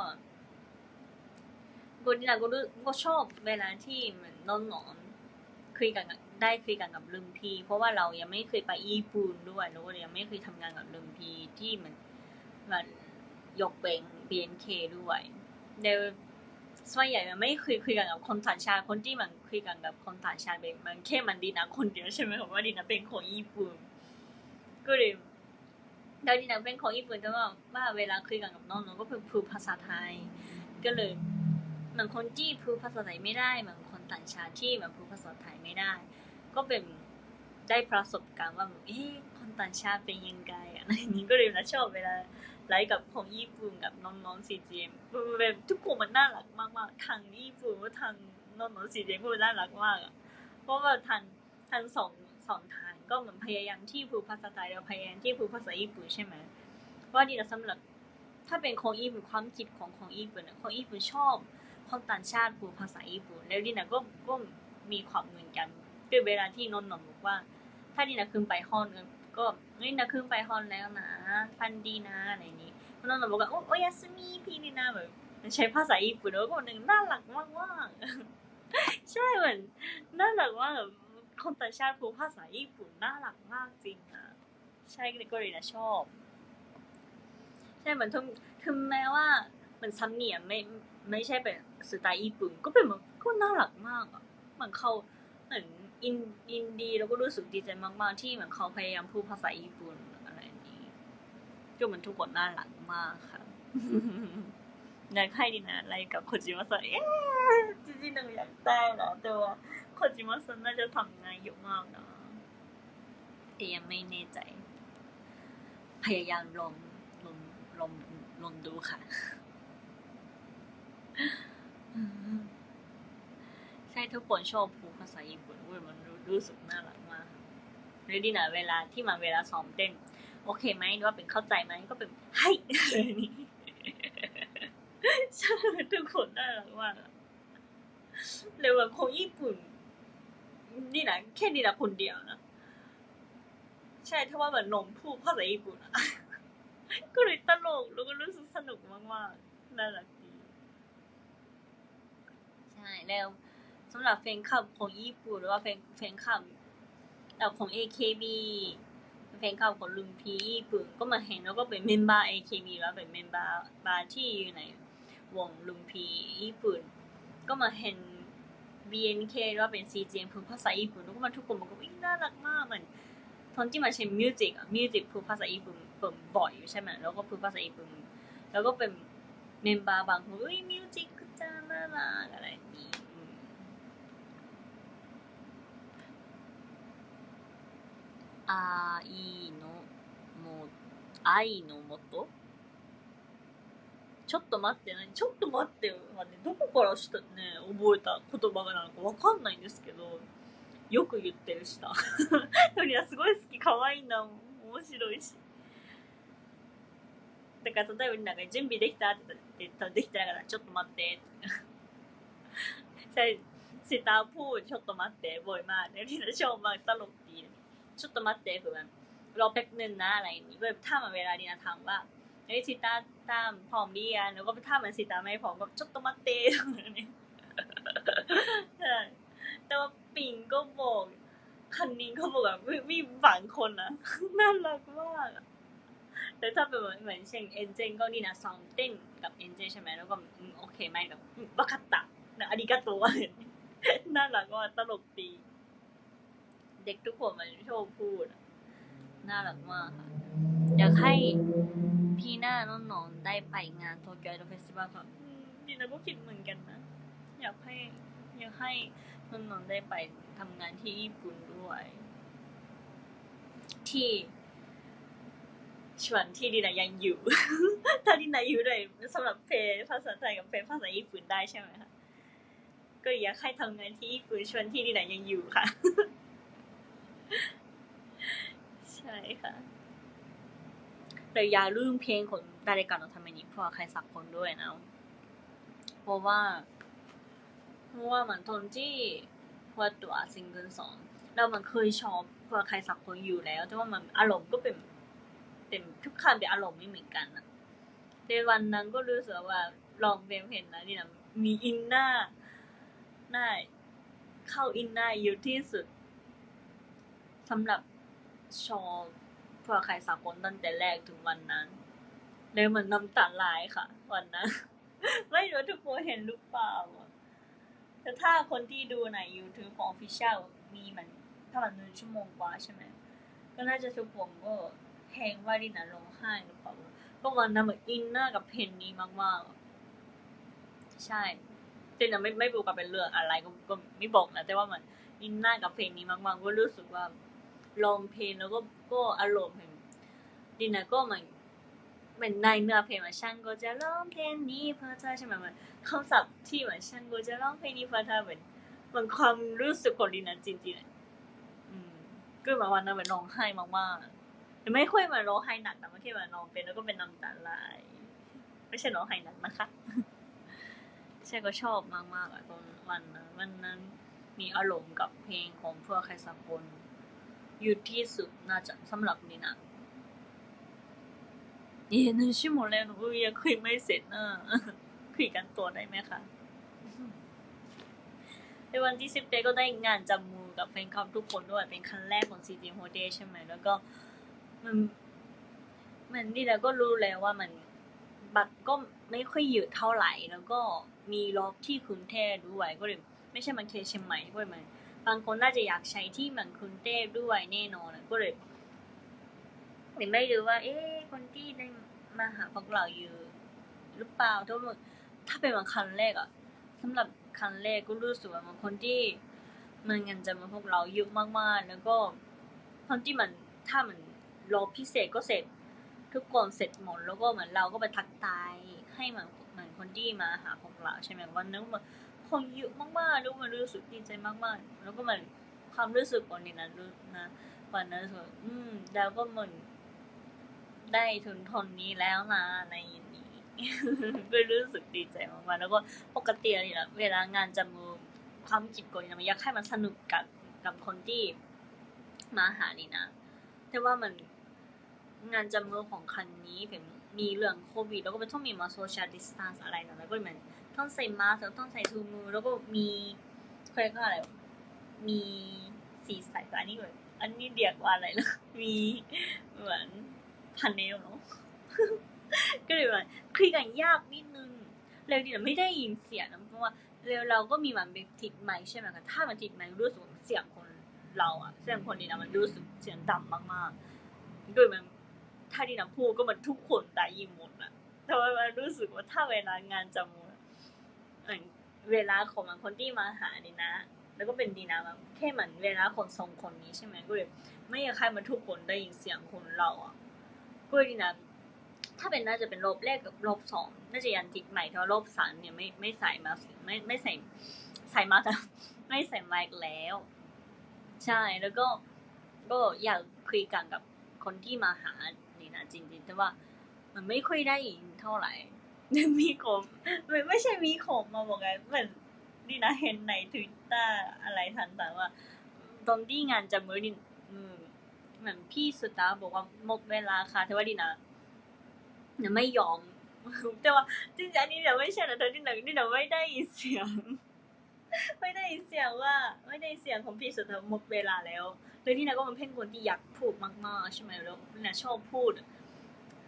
กูนี่นะกูรู้ก็ชอบเวลาที่เหมือนน้องๆคุยกันได้คุยกันกับรุ่นพี่เพราะว่าเรายังไม่เคยไปญี่ปุ่นด้วยแล้วก็ยังไม่เคยทำงานกับรุ่นพี่ที่มันมันยกเว้น บี เอ็น เค ด้วยเดี๋ยวส่วนใหญ่มันไม่เคยคุยกันกับคนต่างชาติคนที่มันคุยกันกับคนต่างชาติเป็นมันแค่มันดีนะคนเดียวใช่ไหมผมว่าดีนะเป็นคนญี่ปุ่นก็เลยแล้วดีนะเป็นคนญี่ปุ่นก็ว่าเวลาคุยกันกับน้องๆก็พูดภาษาไทยก็เลยเหมือนคนที่พูดภาษาไทยไม่ได้เหมือนคนต่างชาติที่มันพูดภาษาไทยไม่ได้ก็เป็นได้ประสบการณ์ว่าเอ๊ะคนต่างชาติเป็นยังไงอะไรอย่างนี้ก็เลยนะชอบเวลาไลฟ์กับคนญี่ปุ่นกับน้องๆ ซี เจ เอ็ม แบบทุกคนมันน่ารักมากๆทางญี่ปุ่นว่าทางน้องๆ ซี เจ เอ็ม ก็น่ารักมากอ่ะเพราะว่าทางทางสองสองทางก็เหมือนพยายามที่พูดภาษาไทยแล้วพยายามที่พูดภาษาญี่ปุ่นใช่ไหมว่าดีนะสำหรับถ้าเป็นคนญี่ปุ่นความคิดของคนญี่ปุ่นคนญี่ปุ่นชอบคนต่างชาติพูดภาษาญี่ปุ่นแล้วดีนะก็ก็มีความเหมือนกันคือเวลาที่นนท์บอกว่าถ้าดีนะขึ้นไปฮอนก็นี่นะขึ้นไปฮอนแล้วนะพันดีนะอะไรนี้นนท์บอกว่าโอ้โอยาสมิพี่นี่นะแบบใช้ภาษาญี่ปุ่นแล้วก็หนึ่งน่ารักมากมากใช่เหมือนน่ารักมากคนต่างชาติพูดภาษาญี่ปุ่นน่ารักมากจริงอ่ะใช่ก็เลยนะชอบใช่เหมือนถึงถึงแม้ว่ามันสำเนียงไม่ไม่ใช่เป็นสไตล์ญี่ปุ่นก็เป็นมันก็น่ารักมากอ่ะเหมือนเขาเหมือนอินอินดีแล้วก็รู้สึกดีใจมากๆที่เหมือนเขาพยายามพูดภาษาญี่ปุ่นอะไรนี้ก็เหมือนทุกคนน่ารักมากค่ะอยากให้ดีนะอะไรกับโคจิมะซังเอ๊ะจริงๆหนูอยากได้นะแต่ว่าโคจิมะซังน่าจะทำงานเยอะมากนะแต่ยังไม่แน่ใจพยายามลองลองลองลองดูค่ะใช่ทุกคนชอบพูดภาษาญี่ปุ่นเว้ยมันรู้สึกน่ารักมากเลยดีนะเวลาที่มาเวลาซ้อมเต้นโอเคไหมหรือว่าเป็นเข้าใจไหมก็เป็นให้อะไรนี้ใช่ทุกคนน่ารักมากเลยแบบคนญี่ปุ่นนี่นะแค่นี่นะคนเดียวนะใช่ถ้าว่าแบบนมพูดภาษาญี่ปุ่นก็เลยตลกแล้วก็รู้สึกสนุกมากๆน่ารักดีใช่แล้วสำหรับแฟนคลับของญี่ปุ่นหรือว่าแฟนแฟนคลับแบบของ เอ เค บี แฟนคลับของรุ่นพี่ญี่ปุ่นก็มาเห็นแล้วก็เป็นเมมเบอร์ เอ เค บี แล้วเป็นเมมเบอร์บาร์ที่อยู่ในวงรุ่นพี่ญี่ปุ่นก็มาเห็น บี เอ็น เค หรือว่าเป็น ซี เจ เอ็ม พูดภาษาญี่ปุ่นแล้วก็มาทุกคนบอกว่าอุ๊ยน่ารักมากเหมือนตอนที่มาใช้มิวสิกอะมิวสิกพูดภาษาญี่ปุ่นเปิดบ่อยอยู่ใช่ไหมแล้วก็พูดภาษาญี่ปุ่นแล้วก็เป็นเมมเบอร์บางคนอุ้ยมิวสิกจังน่ารักอะไรนี้あいのも愛のもとちょっと待って何ちょっと待ってまでどこからしたね覚えた言葉がなのかわかんないんですけどよく言ってるしたトリアすごい好き可愛いんだもん面白いしだから例えばなんか準備できたって言ったらできてなかったらちょっと待ってใช่สิตาพูดちょっと待ってบ่อยมากเนี่ยที่เราชอบมากตลกดีちょっと待ってคือมันรอแป๊บนึงนะอะไรอย่างนี้แบบถ้ามันเวลาดีนะถามว่าเฮ้ยสิตาตามพร้อมหรือยังแล้วก็ถ้ามันสิตาไม่พร้อมก็ちょっと待ってเนี่ยแต่ว่าปิงก็บอกคันนิงก็บอกแบบมีบางคนนะน่ารักมากแต่ถ้าเป็นเหมือนเช่นเอ็นเจนก็นี่นะซ้อมเต้นกับเอ็นเจนใช่ไหมแล้วก็โอเคไหมแบบวาคาตะนะอาริกาโตะน่ารักว่าตลกดีเด็กทุกคนมันชอบพูดน่ารักมากค่ะอยากให้พี่หน้าน้องๆได้ไปงานโตเกียวไอดอลเฟสติวัลค่ะดีนะก็คิดเหมือนกันนะอยากให้อยากให้น้องๆได้ไปทำงานที่ญี่ปุ่นด้วยที่ชวนที่ดีนะยังอยู่ถ้าดีนะอยู่ได้สำหรับเพลภาษาไทยกับเพลภาษาญี่ปุ่นได้ใช่ไหมคะก็อยากให้ทำงานที่ญี่ปุ่นชวนที่ดีนะยังอยู่ค่ะใช่ค่ะแต่อย่าลืมเพลงของดาเรกะโนทาเมนิเพื่อใครสักคนด้วยนะเพราะว่าเพราะว่ามันตอนที่เปิดตัวซิงเกิลสองแล้วมันเคยชอบเพื่อใครสักคนอยู่แล้วแต่ว่ามันอารมณ์ก็เป็นเต็มทุกคำเป็นอารมณ์ไม่เหมือนกันนะในวันนั้นก็รู้สึกว่าลองเพลงเห็นนะนี่นะมีอินหน้าหน้าเข้าอินหน้าอยู่ที่สุดสำหรับชอบเพื่อใครสักคนตั้งแต่แรกถึงวันนั้นเลยเหมือนน้ำตาไหลค่ะวันนั้นไม่รู้ทุกคนเห็นหรือเปล่าแต่ถ้าคนที่ดูใน YouTube ของ Official มีมันถ้ามันหนึ่งชั่วโมงกว่าใช่ไหมก็น่าจะทุกคนก็แหงว่าดินะร้องไห้หรือเปล่าเพราะวันนั้นเหมือนอินเนอร์กับเพลงนี้มากๆใช่แต่ยังไม่ไม่รู้กับเป็นเรื่องอะไรก็ก็ไม่บอกนะแต่ว่ามันอินเนอร์กับเพลงนี้มากๆก็รู้สึกว่าร้องเพลงแล้วก็ก็อารมณ์เห็นดินะก็เหมือนเหมือนในเนื้อเพลงมันฉันก็จะร้องเพลงนี้เพื่อเธอใช่ไหมมันคำศัพท์ที่เหมือนฉันก็จะร้องเพลงนี้เพื่อเธอเหมือนมันความรู้สึกของดินะจริงๆอืมก็แบบวันนั้นเหมือนร้องไห้มากๆแต่ไม่ค่อยมาร้องไห้หนักนะไม่ใช่มาร้องเป็นแล้วก็เป็นน้ำตาไหลไม่ใช่ร้องไห้หนักนะคะใช่ก็ชอบมากๆอ่ะตอนวันนั้นวันนั้นมีอารมณ์กับเพลงของเพื่อใครสักคนอยู่ที่สุดน่าจะสำหรับดินะเอ๊ะหนึ่งชั่วโมงแล้วหนูยังคุยไม่เสร็จนะคุยกันตัวได้ไหมคะในวันที่สิบเจ็ดก็ได้งานจับมือกับแฟนคลับทุกคนด้วยเป็นครั้งแรกของ ซี จี โฮเดใช่ไหมแล้วก็มันมันนี่แล้วก็รู้แล้วว่ามันบัตรก็ไม่ค่อยเยอะเท่าไหร่แล้วก็มีรอบที่กรุงเทพด้วยก็เลยไม่ใช่มันแค่เชียงใหม่ด้วยมันบางคนน่าจะอยากใช้ที่มันกรุงเทพด้วยแน่นอนก็เลยไม่รู้ว่าเอ๊ะคนที่ได้มาหาพวกเราอยู่หรือเปล่าถ้าถ้าเป็นวันครั้งแรกอะสำหรับครั้งแรกก็รู้สึกว่าบางคนที่มันเงินจะมาพวกเราเยอะมากๆแล้วก็คนที่มันถ้ามันรอบพิเศษก็เสร็จทุกคนเสร็จหมดแล้วก็เหมือนเราก็ไปทักทายให้เหมือนเหมือนคนที่มาหาพวกเราใช่ไหมวันนั้นมันคนเยอะมากๆแล้วมันรู้สึกดีใจมากๆแล้วก็มันความรู้สึกของนี่นะรู้นะวันนั้นรู้สึกอืมแล้วก็เหมือนได้ถึงทนนี้แล้วนะในนี้ก็รู้สึกดีใจมากๆแล้วก็ปกตินี่แหละเวลางานจะมือความคิดก่อนนี่นะมันอยากให้มันสนุกกับกับคนที่มาหานี่นะแต่ว่ามันงานจำมือของคันนี้เป็นมีเรื่องโควิดแล้วก็เป็นต้องมีมาโซเชียลดิสแทนซ์อะไรนะแล้วก็เหมือนต้องใส่มาสก์ต้องใส่ถุงมือแล้วก็มีเขาเรียกว่าอะไรมีสีใสอันนี้แบบอันนี้เรียกว่าอะไรนะมีเหมือนพาเนลเนาะก็เลยแบบคุยกันยากนิดนึงเร็วดีแต่ไม่ได้ยินเสียงนะเพราะว่าเร็วเราก็มีมันเป็นติดไมค์ใช่ไหมคะถ้ามันติดไมค์รู้สึกเสียงคนเราอะเสียงคนนี้นะมันรู้สึกเสียงต่ำมากๆโดยมันถ้าดีนะพูดก็มันทุกคนได้ยินหมดอะแต่ว่ามันรู้สึกว่าถ้าเวลางานจะมูเวลาของมันคนที่มาหาดีนะแล้วก็เป็นดีนะแบบแค่เหมือนเวลาคนทรงคนนี้ใช่ไหมก็เลยไม่อยากให้มันทุกคนได้ยินเสียงคนเราอะก็ดีนะถ้าเป็นน่าจะเป็นรอบแรกกับรอบสองน่าจะยันติดใหม่เพราะรอบสามเนี่ยไม่ไม่ใส่มาไม่ไม่ใส่ใส่มาแต่ไม่ใส่ไมค์แล้วใช่แล้วก็ก็อยากคุยกันกับคนที่มาหานี่นะจริงๆแต่ว่ามันไม่ค่อยได้ยินเท่าไหร่มีของไม่ไม่ใช่มีของมาบอกไงเหมือนนี่นะเห็นใน Twitter อะไรต่างๆว่าตอนที่งานจะมื้อนี่เหมือนพี่สุดาบอกว่าหมดเวลาค่ะแต่ว่าดีนะเนี่ยไม่ยอมแต่ว่าจริงๆอันนี้เนี่ยไม่ใช่นะเธอที่ไหนนี่นะไม่ได้ยินเสียงไม่ได้ยินเสียงว่าไม่ได้เสียงของพี่สุดาหมดเวลาแล้วเลยนี่นะก็มันเพ่งคนที่อยากพูดมากๆใช่ไหมแล้วเนี่ยชอบพูด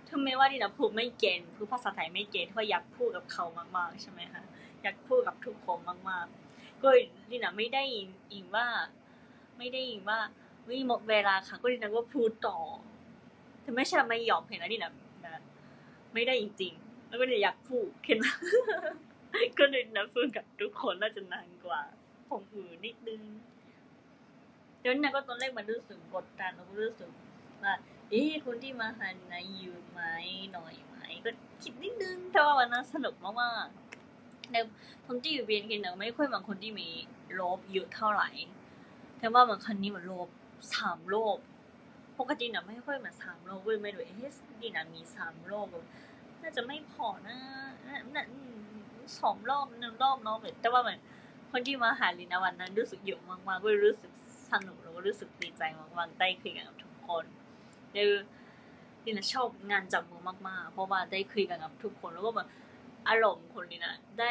ถึงแม้ว่าดีนะพูดไม่เก่งพูดภาษาไทยไม่เก่งก็อยากพูดกับเขามากๆใช่ไหมคะอยากพูดกับทุกคนมากๆก็ดีนะไม่ได้อิงว่าไม่ได้อิงว่าวิหมดเวลาค่ะก็ดีนะก็พูดต่อแต่ไม่ใช่ไม่ยอมเห็นนะดีนะไม่ได้จริงๆแล้วก็อยากพูดแค่นั้นก็ดีนะพูดกับทุกคนน่าจะนานกว่าผมอือนิดนึงเดี๋ยวนี้ก็ตอนแรกมันรู้สึกกดดันแล้วก็รู้สึกว่าเอ๊ะคนที่มาหาดีนะอยู่ไหมหน่อยไหมก็คิดนิดนึงแต่ว่าวันนั้นสนุกมากๆแต่คนที่อยู่เบียนกันเนี่ยไม่ค่อยบางคนที่มีลบเยอะเท่าไหร่แต่ว่าบางคนนี้มันลบสามโลบปกติเนี่ยไม่ค่อยมาสามโลบเลยไม่รู้เอ๊ะดีนะมีสามโลบน่าจะไม่พอนะน่าสองรอบหนึ่งรอบเนาะแต่ว่ามันคนที่มาหาลีนะวันนั้นรู้สึกเยอะมากๆก็รู้สึกสนุกแล้วก็รู้สึกดีใจมากๆได้คุยกันกับทุกคนแล้วลีนะชอบงานจับมือมากๆเพราะว่าได้คุยกันกับทุกคนแล้วก็แบบอารมณ์คนลีนะได้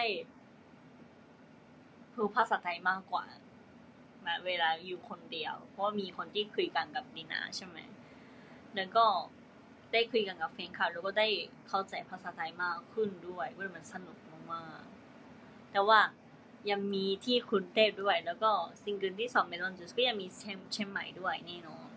พูดภาษาไทยมากกว่าเวลาอยู่คนเดียวเพราะมีคนที่คุยกันกับลีนะใช่ไหมแล้วก็ได้คุยกันกับแฟนคลับแล้วก็ได้เข้าใจภาษาไทยมากขึ้นด้วยก็มันสนุกมากๆแต่ว่ายังมีที่กรุงเทพด้วยแล้วก็ซิงเกิลที่สองเมลอนจูสก็ยังมีเชียงใหม่ด้วยแน่นอน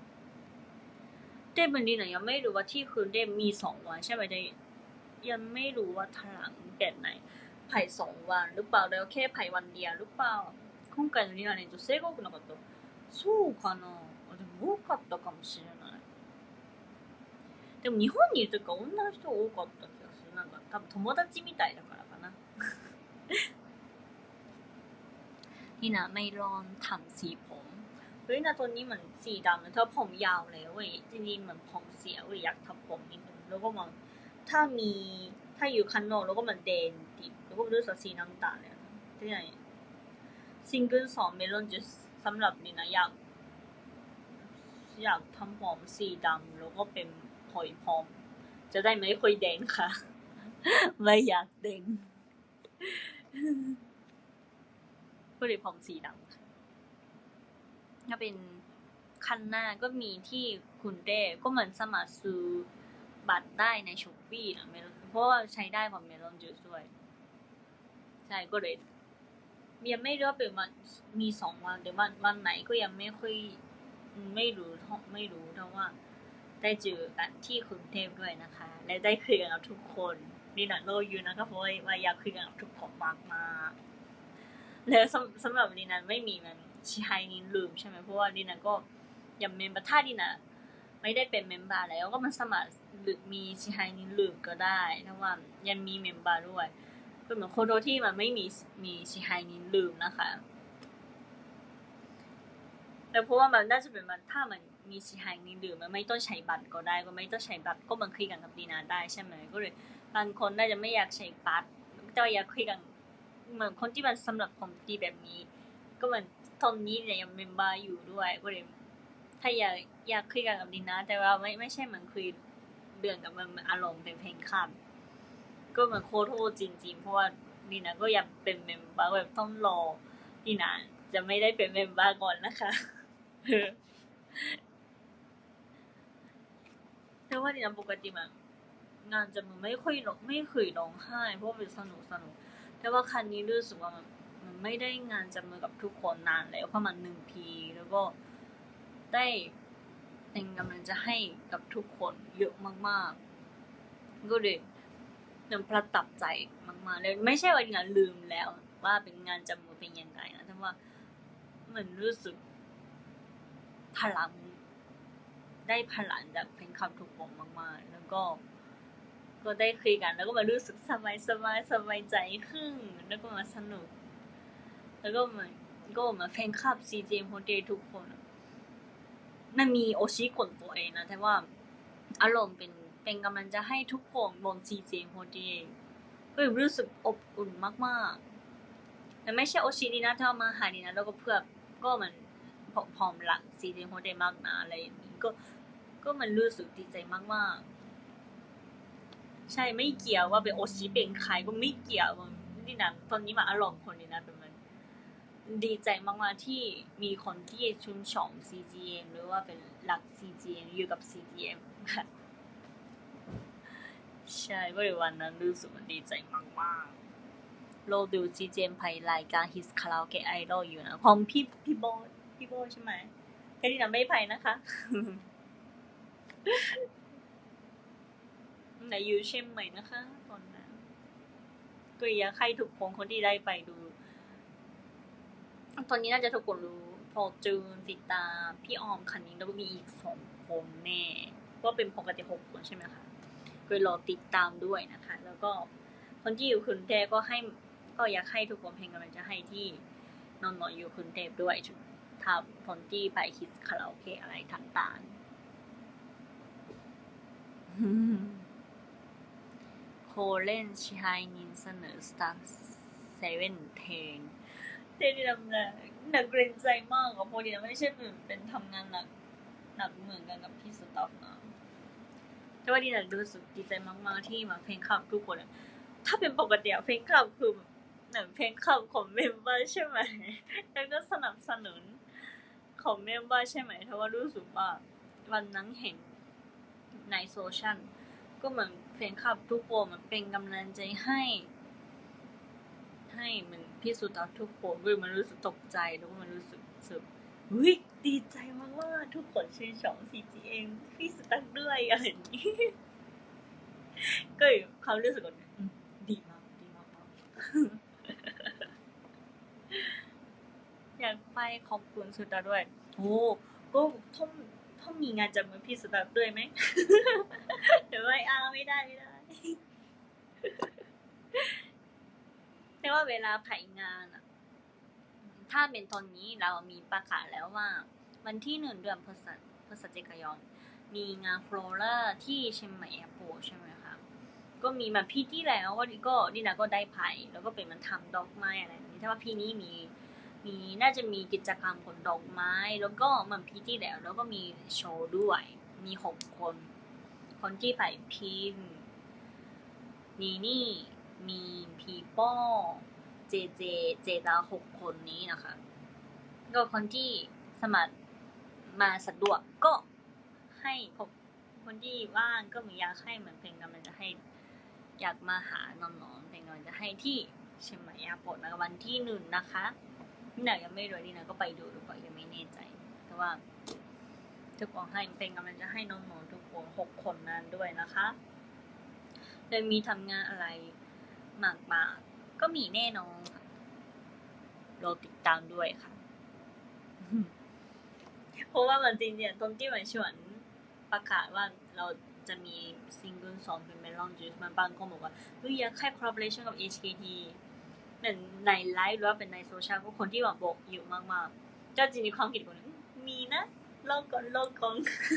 แต่บันดีนะยังไม่รู้ว่าที่กรุงเทพมีสองวันใช่ไหมได้ยังไม่รู้ว่าถลังแบบไหนไผ่สองวันหรือเปล่าแล้วแค่ไผ่วันเดียวหรือเปล่า今回のリナね女性が多くなかったそうかなでも多かったかもしれないでも日本にいるときは女の人多かった気がするなんか多分友達みたいだからかなนี่นะไม่ลองทำสีผมเฮ้ยนะตัวนี้เหมือนสีดำนะถ้าผมยาวเลยเว้ยจริงๆเหมือนผมเสียเว้ยอยากทำผมนิดนึงแล้วก็มันถ้ามีถ้าอยู่ข้างนอกแล้วก็มันแดงติดแล้วก็รู้สึกสีน้ำตาลเลยนะที่ไหนซิงเกิลสองเมลอนจะสำหรับนี่นะอยากอยากทำผมสีดำแล้วก็เป็นหอยพร้อมจะได้ไม่ค่อยแดงค่ะไม่อยากแดงก็เลยผมสีดำค่ะถ้าเป็นคันหน้าก็มีที่คุณเต้ก็เหมือนสามารถซื้อบัตรได้ในช้อปปี้นะเพราะว่าใช้ได้ของเมลอนจูสด้วยใช่ก็เลยยังไม่รู้ว่าเป็นวันมีสองวันแต่วันวันไหนก็ยังไม่ค่อยไม่รู้ไม่รู้เท่าว่าได้เจอกันที่กรุงเทพด้วยนะคะและได้คุยกันกับทุกคนนี่นะโลอยู่นะคะเพราะว่าอยากคุยกันกับทุกคนมากมากแล้วสำหรับนี่นะไม่มีมันชิไฮนินลืมใช่ไหมเพราะว่านี่นะก็ยังเมมเบอร์ถ้านี่นะไม่ได้เป็นเมมเบอร์แล้วก็มันสมัครมีชิไฮนินลืมก็ได้ถ้าว่ายังมีเมมเบอร์ด้วยก็เหมือนโคโดที่มันไม่มีมีชิไฮนินลืมนะคะแต่เพราะว่ามันน่าจะเป็นมันถ้ามันมีชิไฮนินลืมมันไม่ต้องใช้บัตรก็ได้ก็ไม่ต้องใช้บัตรก็มันคุยกันกับดีนาได้ใช่ไหมก็เลยบางคนน่าจะไม่อยากใช้บัตรแต่อยากคุยกันเหมือนคนที่มันสำหรับผมดีแบบนี้ก็เหมือนตอนนี้เนี่ยยังเมมเบอร์อยู่ด้วยก็เลยถ้าอยากอยากคุยกันกับดีนาแต่ว่าไม่ไม่ใช่เหมือนคุยเรื่องกับมันอารมณ์เป็นเพลงข้ามก็เหมือนโคโทจริงๆเพราะว่าดีนาก็ยังเป็นเมมเบอร์แบบต้องรอดีนาจะไม่ได้เป็นเมมเบอร์ก่อนนะคะแต่ว่าดีนาปกติมันงานจะมันไม่ค่อยไม่เคยร้องไห้เพราะเป็นสนุกสนุกแต่ว่าครั้งนี้รู้สึกว่ามันมันไม่ได้งานจับมือกับทุกคนนานแล้วประมาณหนึ่งปีแล้วก็ได้เป็นกำลังจะให้กับทุกคนเยอะมากๆก็เลยยังประทับใจมากๆเลยไม่ใช่ว่าอย่างลืมแล้วว่าเป็นงานจับมือเป็นยังไงนะแต่ว่ามันรู้สึกพลังได้พลังจากเพลงคำทุกคนมากๆแล้วก็ก็ได้คุยกันแล้วก็มารู้สึกสบายสบายสบายใจขึ้นแล้วก็มาสนุกแล้วก็มาก็มาแฟนคลับ ซี เจ โฮเททุกคนมันมีโอชิคนตัวเองนะแต่ว่าอารมณ์เป็นเป็นกำลังจะให้ทุกคนบน ซี เจ โฮเทก็รู้สึกอบอุ่นมากๆแต่ไม่ใช่โอชิดีนะถ้ามาหาดีนะแล้วก็เพื่อก็มันพร้อมหลัง ซี เจ โฮเทมากนะอะไรอย่างนี้ก็ก็มันรู้สึกดีใจมากๆใช่ไม่เกี่ยวว่าเป็นโอชิเป็นใครก็ไม่เกี่ยวนี่นะตอนนี้มาอารมณ์คนนี้นะเป็นมันดีใจมากๆที่มีคนที่ชื่นชม ซี จี เอ็ม หรือว่าเป็นรัก ซี จี เอ็ม อยู่กับ ซี จี เอ็ม ค่ะใช่ก็เลยวันนั้นรู้สึกว่าดีใจมากๆเราดูจีเจมไพรายการ His Karaoke Idol อยู่นะของพี่พี่โบพี่โบใช่ไหมแค่ที่นะไม่ไพนะคะไหนอยู่เชียงใหม่นะคะตอนนั้นก็อยากให้ทุกคนคนที่ได้ไปดูตอนนี้น่าจะทุกคนรู้พอจูนติดตามพี่ออมคันนิ้งแล้วก็มีอีกสองคนแน่ก็เป็นปกติหกคนใช่ไหมคะก็รอติดตามด้วยนะคะแล้วก็คนที่อยู่กรุงเทพก็ให้ก็อยากให้ทุกคนเพลงกำลังจะให้ที่นอนนอนอยู่กรุงเทพด้วยทำคนที่ไปคิดคาราโอเกะอะไรต่างๆโคเล่นชายนินเสนอสตาร์เซเว่นเทนเจดีทำงานหนักเกรงใจมากกับพอดีนะไม่ใช่เป็นทำงานหนักหนักเหมือนกันกับพี่สตาฟนะแต่ว่าดีนะรู้สึกดีใจมากๆที่มาเพลงคลับทุกคนถ้าเป็นปกติเพลงคลับคือหนังเพลงคลับของเมมเบอร์ใช่ไหมแล้วก็สนับสนุนของเมมเบอร์ใช่ไหมเพราะว่ารู้สึกว่าวันนั้นเห็นในโซเชียลก็เหมือนเพลงคลับทุกคนมันเป็นกำลังใจให้ให้มันพี่สุดาทุกคนด้วยมันรู้สึกตกใจแล้วมันรู้สึกสึกเฮ้ยดีใจมากว่าทุกคนชื่นชม ซี จี เอ็ม พี่สุดาด้วยอะไรอย่างนี้ก็เขารู้สึกว่าดีมากดีมากอยากไปขอบคุณสุดาด้วยโอ้ก็ท่องท่องมีงานจับมือพี่สุดาด้วยไหมเดี๋ยวไม่เอาไม่ได้ไม่ได้แต่ว่าเวลาถ่ายงานอะถ้าเป็นตอนนี้เรามีประกาศแล้วว่าวันที่หนึ่งเดือนพฤศพฤศจิกายนมีงานโฟลอร่าที่เชียงใหม่แอร์โพร์ตใช่ไหมคะก็มีมาพี่ที่แล้วก็ก็นี่นะก็ได้ไปแล้วก็เป็นมันทำดอกไม้อะไรนี้ถ้าว่าพี่นี้มีมีน่าจะมีกิจกรรมขนดอกไม้แล้วก็เหมือนพี่ที่แล้วแล้วก็มีโชว์ด้วยมีหกคนคนที่ไปพิมนีนี่มีพีโป้เจเจเจดาหกคนนี้นะคะก็คนที่สมัครมาสะดวกก็ให้คนที่ว่างก็มีอยากให้เหมือนเพลงกำลังจะให้อยากมาหาน้องๆเพลงกำลังจะให้ที่เชียงใหม่แอร์พอร์ตนะวันที่หนึ่งนะคะนี่นะยังไม่รู้นี่นะก็ไปดูหรือเปล่ายังไม่แน่ใจแต่ว่าทุกคนให้เพลงกำลังจะให้น้องๆทุกคนหกคนนั้นด้วยนะคะโดยมีทำงานอะไรมากมากก็มีแน่นอนค่ะเราติดตามด้วยค่ะเพราะว่ามันจริงเนี่ยตรงที่มันชวนประกาศว่าเราจะมีซิงเกิลสองเป็น Melon Juice มันบางคนบอกว่าเฮ้ยอยากให้ collaboration กับ เอช เค ที เป็นในไลฟ์หรือว่าเป็นในโซเชียลก็คนที่แบบบอกอยู่มากๆก็จริงๆความคิดคนนึงมีนะลองก่อนลองก่อน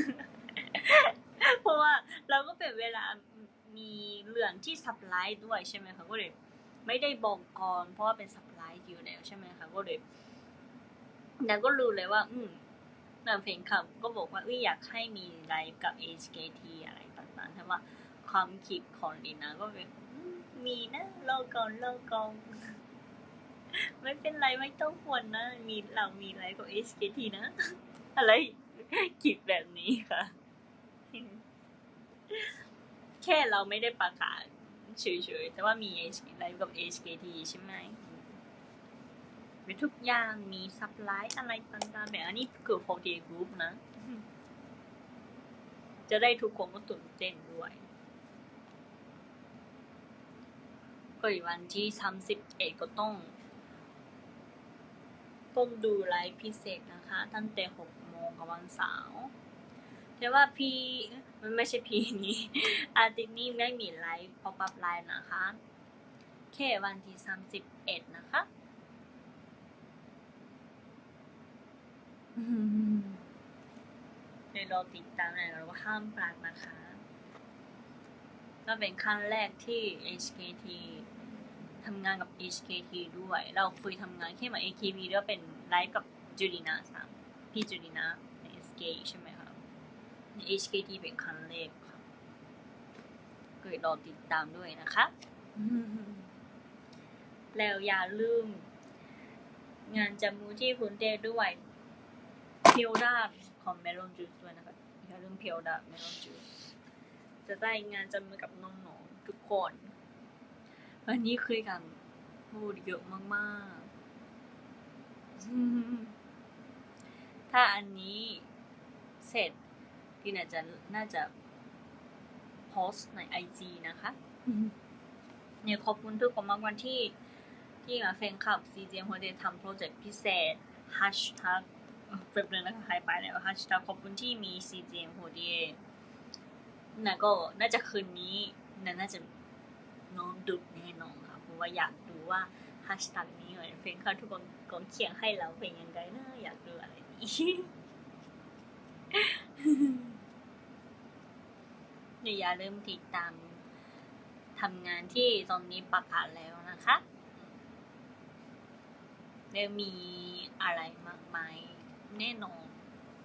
เพราะว่าเราก็เป็นเวลามีเรื่องที่ซับไลฟ์ด้วยใช่ไหมคะก็เลยไม่ได้บอกก่อนเพราะว่าเป็นซับไลฟ์อยู่แล้วใช่ไหมคะก็เลยแต่ก็รู้เลยว่าอืมนางเพลงคำก็บอกว่าอยากให้มีไลฟ์กับ เอช เค ที อะไรต่างๆแต่ว่าความคิดของลีน่าก็เป็นมีนะรอก่อนรอก่อนไม่เป็นไรไม่ต้องห่วงนะมีเรามีไลฟ์กับ เอช เค ที นะอะไรคิดแบบนี้ค่ะแค่เราไม่ได้ประกาศเฉยๆแต่ว่ามีไลฟ์กับ เอช เค ที ใช่ไหมมีทุกอย่างมีซับไลฟ์อะไรต่างๆแบบอันนี้คือโฟร์ทีกรุ๊ปนะจะได้ทุกคนก็ตื่นเต้นด้วยก็อีกวันที่สามสิบเอ็ดก็ต้องต้องดูไลฟ์พิเศษนะคะตั้งแต่หกโมงกับวันเสาร์แต่ว่าพี่มันไม่ใช่พี่นี้อาทิตย์นี้ไม่มีไลฟ์ป๊อปอัพไลฟ์นะคะแค่วันที่สามสิบเอ็ดนะคะเดี๋ยวเราติดตามนะเราก็ห้ามพลาดนะคะก็เป็นครั้งแรกที่ เอช เค ที ทำงานกับ เอช เค ที ด้วยเราเคยทำงานแค่มา เอ เค พี แล้วเป็นไลฟ์กับจูลีนาสามพี่จูลีนาใน เอส เค ใช่ไหมคะใน เอช เค ที เป็นครั้งแรกค่ะก็รอติดตามด้วยนะคะแล้วอย่าลืมงานจับมือที่คุณเต้ด้วยเพียวดาของเมลอนจูสด้วยนะคะอย่าลืมเพียวดาเมลอนจูสจะได้งานจับมือกับน้องทุกคนวันนี้คุยกันพูดเยอะมากๆถ้าอันนี้เสร็จดีน่าจะน่าจะโพสต์ใน ไอ จี นะคะเนี่ยขอบคุณทุกคนมากวันที่ที่มาแฟนคลับ ซี เจ เอ็ม Holiday ทำโปรเจกต์พิเศษ hashtag เปิดเลยนะคะหายไปแล้ว hashtag ขอบคุณที่มี ซี เจ เอ็ม Holiday น่ะก็น่าจะคืนนี้น่าจะน้องดุแน่นอนค่ะเพราะว่าอยากดูว่า hashtag นี้เหมือนแฟนคลับทุกคนก็เขียนให้เราเป็นยังไงนะอยากดูอะไรนี้อย่าลืมติดตามทำงานที่ตอนนี้ประกาศแล้วนะคะเดี๋ยวมีอะไรมากมายแน่นอน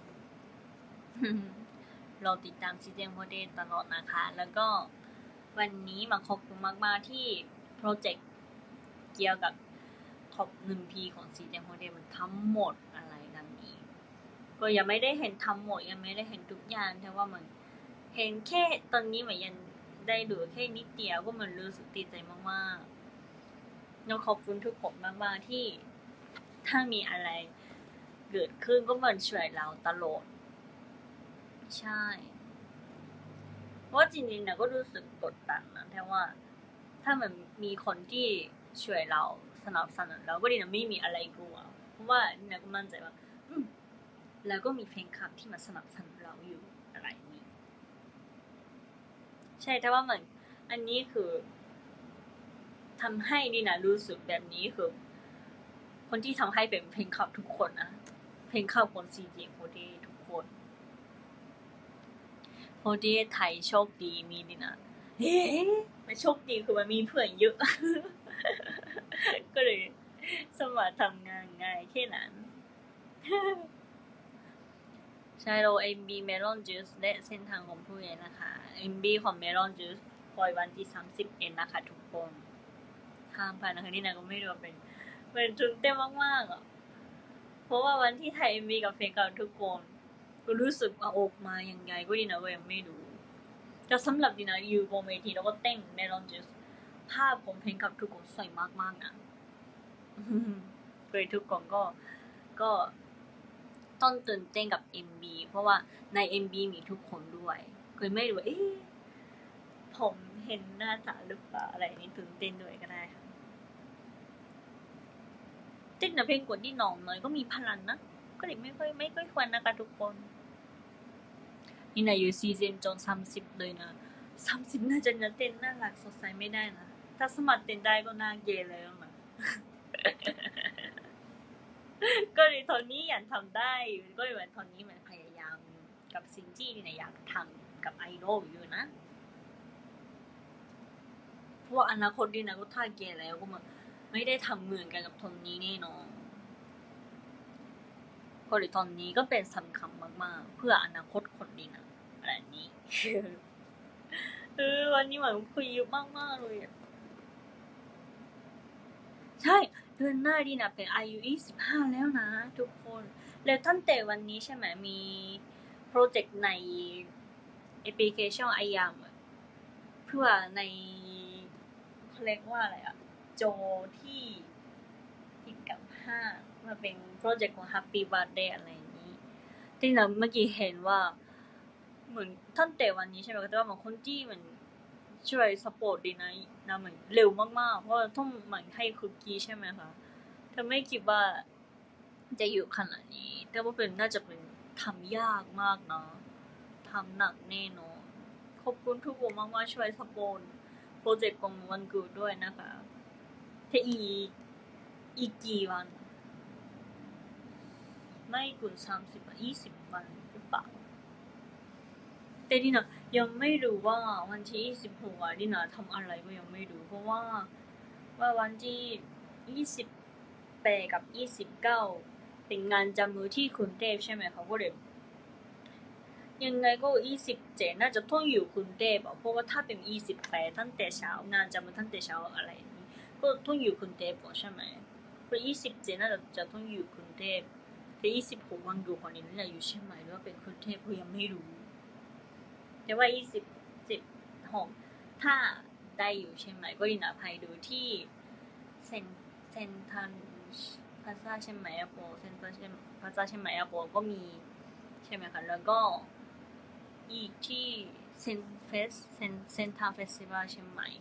เราติดตาม ซี เจ เอ็ม Holiday ตลอดนะคะแล้วก็วันนี้มาขอบคุณมากๆที่โปรเจกต์เกี่ยวกับขอบหนึ่ง พี ของ ซี เจ เอ็ม Holiday มันทั้งหมดอะไรนั่นนี้ก็ยังไม่ได้เห็นทั้งหมดยังไม่ได้เห็นทุกอย่างแต่ว่ามันเห็นแค่ตอนนี้เหมือนยังได้ดูแค่นิดเดียวก็มันรู้สึกดีใจมากๆแล้วขอบคุณทุกคนมากๆที่ถ้ามีอะไรเกิดขึ้นก็มันช่วยเราตลอดใช่เพราะจริงๆนะก็รู้สึกกดดันนะแต่ว่าถ้ามันมีคนที่ช่วยเราสนับสนุนเราก็ดีนะไม่มีอะไรกลัวเพราะว่าเนี่ยก็มั่นใจว่าอืมแล้วก็มีแฟนคลับที่มาสนับสนุนเราอยู่อะไรนี้ใช่แต่ว่ามันอันนี้คือทำให้ดีนะรู้สึกแบบนี้คือคนที่ทำให้เป็นแฟนคลับทุกคนนะแฟนคลับคน ซี เจ Holiday ทุกคนHoliday ไทยโชคดีมีดีนะเฮ้มันโชคดีคือมันมีเพื่อนเยอะ ก็เลยสมัครทำงานง่ายแค่นั้น ใช่เรา เอ็ม บี Melon Juice และเส้นทางของผู้ใหญ่นะคะ เอ็ม บี ของ Melon Juice ปล่อยวันที่สามสิบเอ็ดนะคะทุกคนข้ามไปนะคะนี่นะก็ไม่รู้เป็นเป็นตื่นเต้นมากๆอ่ะเพราะว่าวันที่ถ่าย เอ็ม บี กับแฟนคลับทุกคนก็รู้สึกว่าออกมาอย่างไงก็ดีนะก็ยังไม่รู้แต่สำหรับดีนะอยู่บนเวทีแล้วก็เต้น Melon Juice ภาพของแฟนคลับทุกคนสวยมากๆนะเลยทุกคนก็ก็ต้องตื่นเต้นกับ เอ็ม บี เพราะว่าใน เอ็ม บี มีทุกคนด้วยก็ไม่รู้ว่าเอ๊ะผมเห็นหน้าตาหรือเปล่าอะไรนี้ตื่นเต้นด้วยก็ได้ค่ะเต้นนะเพลงกดที่หนองน้อยก็มีพลังนะก็เลยไม่ค่อยไม่ค่อยควรนะคะทุกคนนี่นะอยู่ซีซั่นจนสามสิบเลยนะสามสิบน่าจะเต้นน่ารักสดใสไม่ได้นะถ้าสมัครเต้นได้ก็น่าเกย์แล้วนะก็เลยตอนนี้อยากทำได้ก็เลยวันตอนนี้มันพยายามกับสิ่งที่เนี่ยอยากทำกับไอดอลอยู่นะเพราะว่าอนาคตดีนะก็ถ้าเกย์แล้วก็มันไม่ได้ทำเหมือนกันกับตอนนี้แน่นอนก็เลยตอนนี้ก็เป็นสำคัญมากๆเพื่ออนาคตคนดีนะอะไรนี้เออวันนี้เหมือนคุยเยอะมากๆเลยใช่เดือนหน้าดีนะเป็นอายุยี่สิบห้าแล้วนะทุกคนแล้วตั้งแต่วันนี้ใช่ไหมมีโปรเจกต์ในแอปพลิเคชันไอยามเพื่อในเขาเรียกว่าอะไรอะโจที่ที่กับห้ามาเป็นโปรเจกต์ของ Happy Birthday อะไรอย่างนี้ที่เราเมื่อกี้เห็นว่าเหมือนตั้งแต่วันนี้ใช่ไหมก็แต่ว่าบางคนที่มันช่วยสปอร์ตดีนะนะเหมือนเร็วมากๆเพราะต้องเหมือนให้คุกกี้ใช่ไหมคะถ้าไม่คิดว่าจะอยู่ขนาดนี้แต่ว่าเป็นน่าจะเป็นทำยากมากนะทำหนักแน่นอนขอบคุณทุกคนมากๆช่วยสปอร์ตโปรเจกต์ของวันเกิดด้วยนะคะถ้าอีกอีกกี่วันไม่เกินสามสิบวันยี่สิบวันหรือเปล่าแต่ดินะยังไม่รู้ว่าวันที่ยี่สิบหกดินะทำอะไรก็ยังไม่รู้เพราะว่าว่าวันที่ยี่สิบแปดกับยี่สิบเก้าเป็นงานจับมือที่กรุงเทพใช่ไหมคะก็เลยยังไงก็ยี่สิบเจ็ดน่าจะต้องอยู่กรุงเทพเพราะว่าถ้าเป็นยี่สิบแปดตั้งแต่เช้างานจับมือตั้งแต่เช้าอะไรนี้ก็ต้องอยู่กรุงเทพใช่ไหมเพราะยี่สิบเจ็ดน่าจะจะต้องอยู่กรุงเทพแต่ยี่สิบหกวันเกิดของนิดน่าจะอยู่เชียงใหม่หรือว่าเป็นกรุงเทพก็ยังไม่รู้แต่ว่ายี่สิบเจ็ดหกถ้าได้อยู่ใช่ไหมก็ดินาไปดูที่เซนเซนทันพลาซ่าเชียงใหม่แอร์พอร์ตเซ็นทรัลพลาซ่าเชียงใหม่แอร์พอร์ตก็มีใช่ไหมคะแล้วก็อีกที่เซนเฟสเซนเซนทรัลเฟสติวัลเชียงใหม่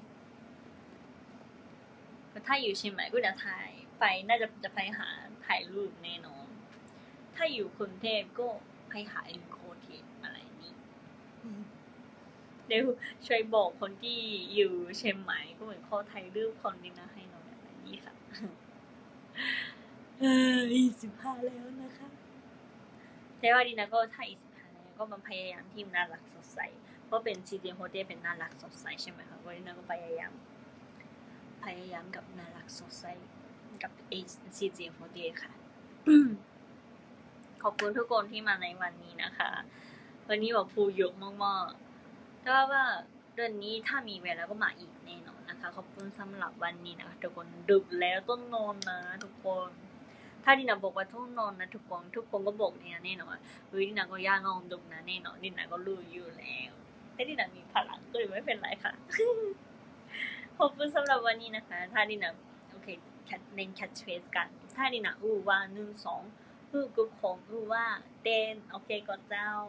ก็ถ้าอยู่เชียงใหม่ก็จะถ่ายไปน่าจะจะไปหาถ่ายรูปแน่นอนถ้าอยู่กรุงเทพก็ไปหาเอ็มโคเทปอะไรนี้เดี๋ยวช่วยบอกคนที่อยู่เชียงใหม่ก็เหมือนเขาถ่ายรูปคนนี้นะให้หน่อยอะไรนี้ค่ะเออยี่สิบห้าแล้วนะคะแต่ว่าดีนะก็ถ้ายี่สิบห้าแล้วก็มันพยายามที่น่ารักสดใสก็เป็นซีเจโฮเทเป็นน่ารักสดใสใช่ไหมคะก็ดีนะก็พยายามพยายามกับน่ารักสดใสกับเอซีเจโฮเทค่ะขอบคุณทุกคนที่มาในวันนี้นะคะวันนี้แบบพูดเยอะมากๆแต่ว่าเดือนนี้ถ้ามีเวลาก็มาอีกแน่นอนนะคะขอบคุณสำหรับวันนี้นะคะทุกคนดึกแล้วต้องนอนนะทุกคนถ้าดินาบอกว่าต้องนอนนะทุกคนทุกคนก็บอกเนี่ยแน่นอนเฮ้ยดินาก็ย่างงดึกนะแน่นอนดินาก็รู้อยู่แล้วแต่ดินามีพลังก็เลยไม่เป็นไรค่ะขอบคุณสำหรับวันนี้นะคะถ้าดินาโอเคเล่นแคทเทรสกันถ้าดินาอู้ว่าหนึ่งสองพูดกับผมพูดว่าเต้นโอเคก็เจ้า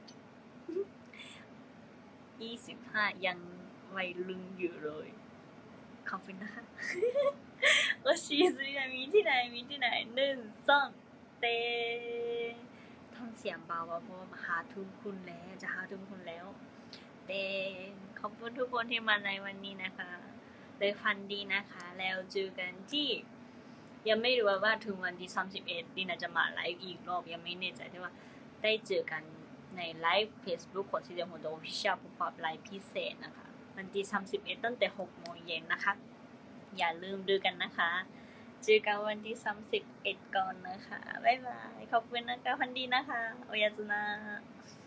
ยี่สิบห้ายังวัยรุ่นอยู่เลยขอบคุณนะคะว่าชีสมีที่ไหนมีที่ไหนหนึ่งสองเต้นทำเสียงเบาเพราะว่าหาทุ่มคุณแล้วจะหาทุ่มคุณแล้วเต้นขอบคุณทุกคนที่มาในวันนี้นะคะเลยฟันดีนะคะแล้วเจอกันที่ยังไม่รู้ว่าถึงวันที่สามสิบเอ็ดดินาจะมาไลฟ์อีกรอบยังไม่แน่ใจแต่ว่าได้เจอกันในไลฟ์ Facebook ของซีเดียมโฮโด Official พบไลฟ์พิเศษนะคะวันที่สามสิบเอ็ดตั้งแต่หกโมงเย็นนะคะอย่าลืมดูกันนะคะเจอกันวันที่สามสิบเอ็ดก่อนนะคะบ๊ายบายขอบคุณนะคะพันดีนะคะโอยาจุนะ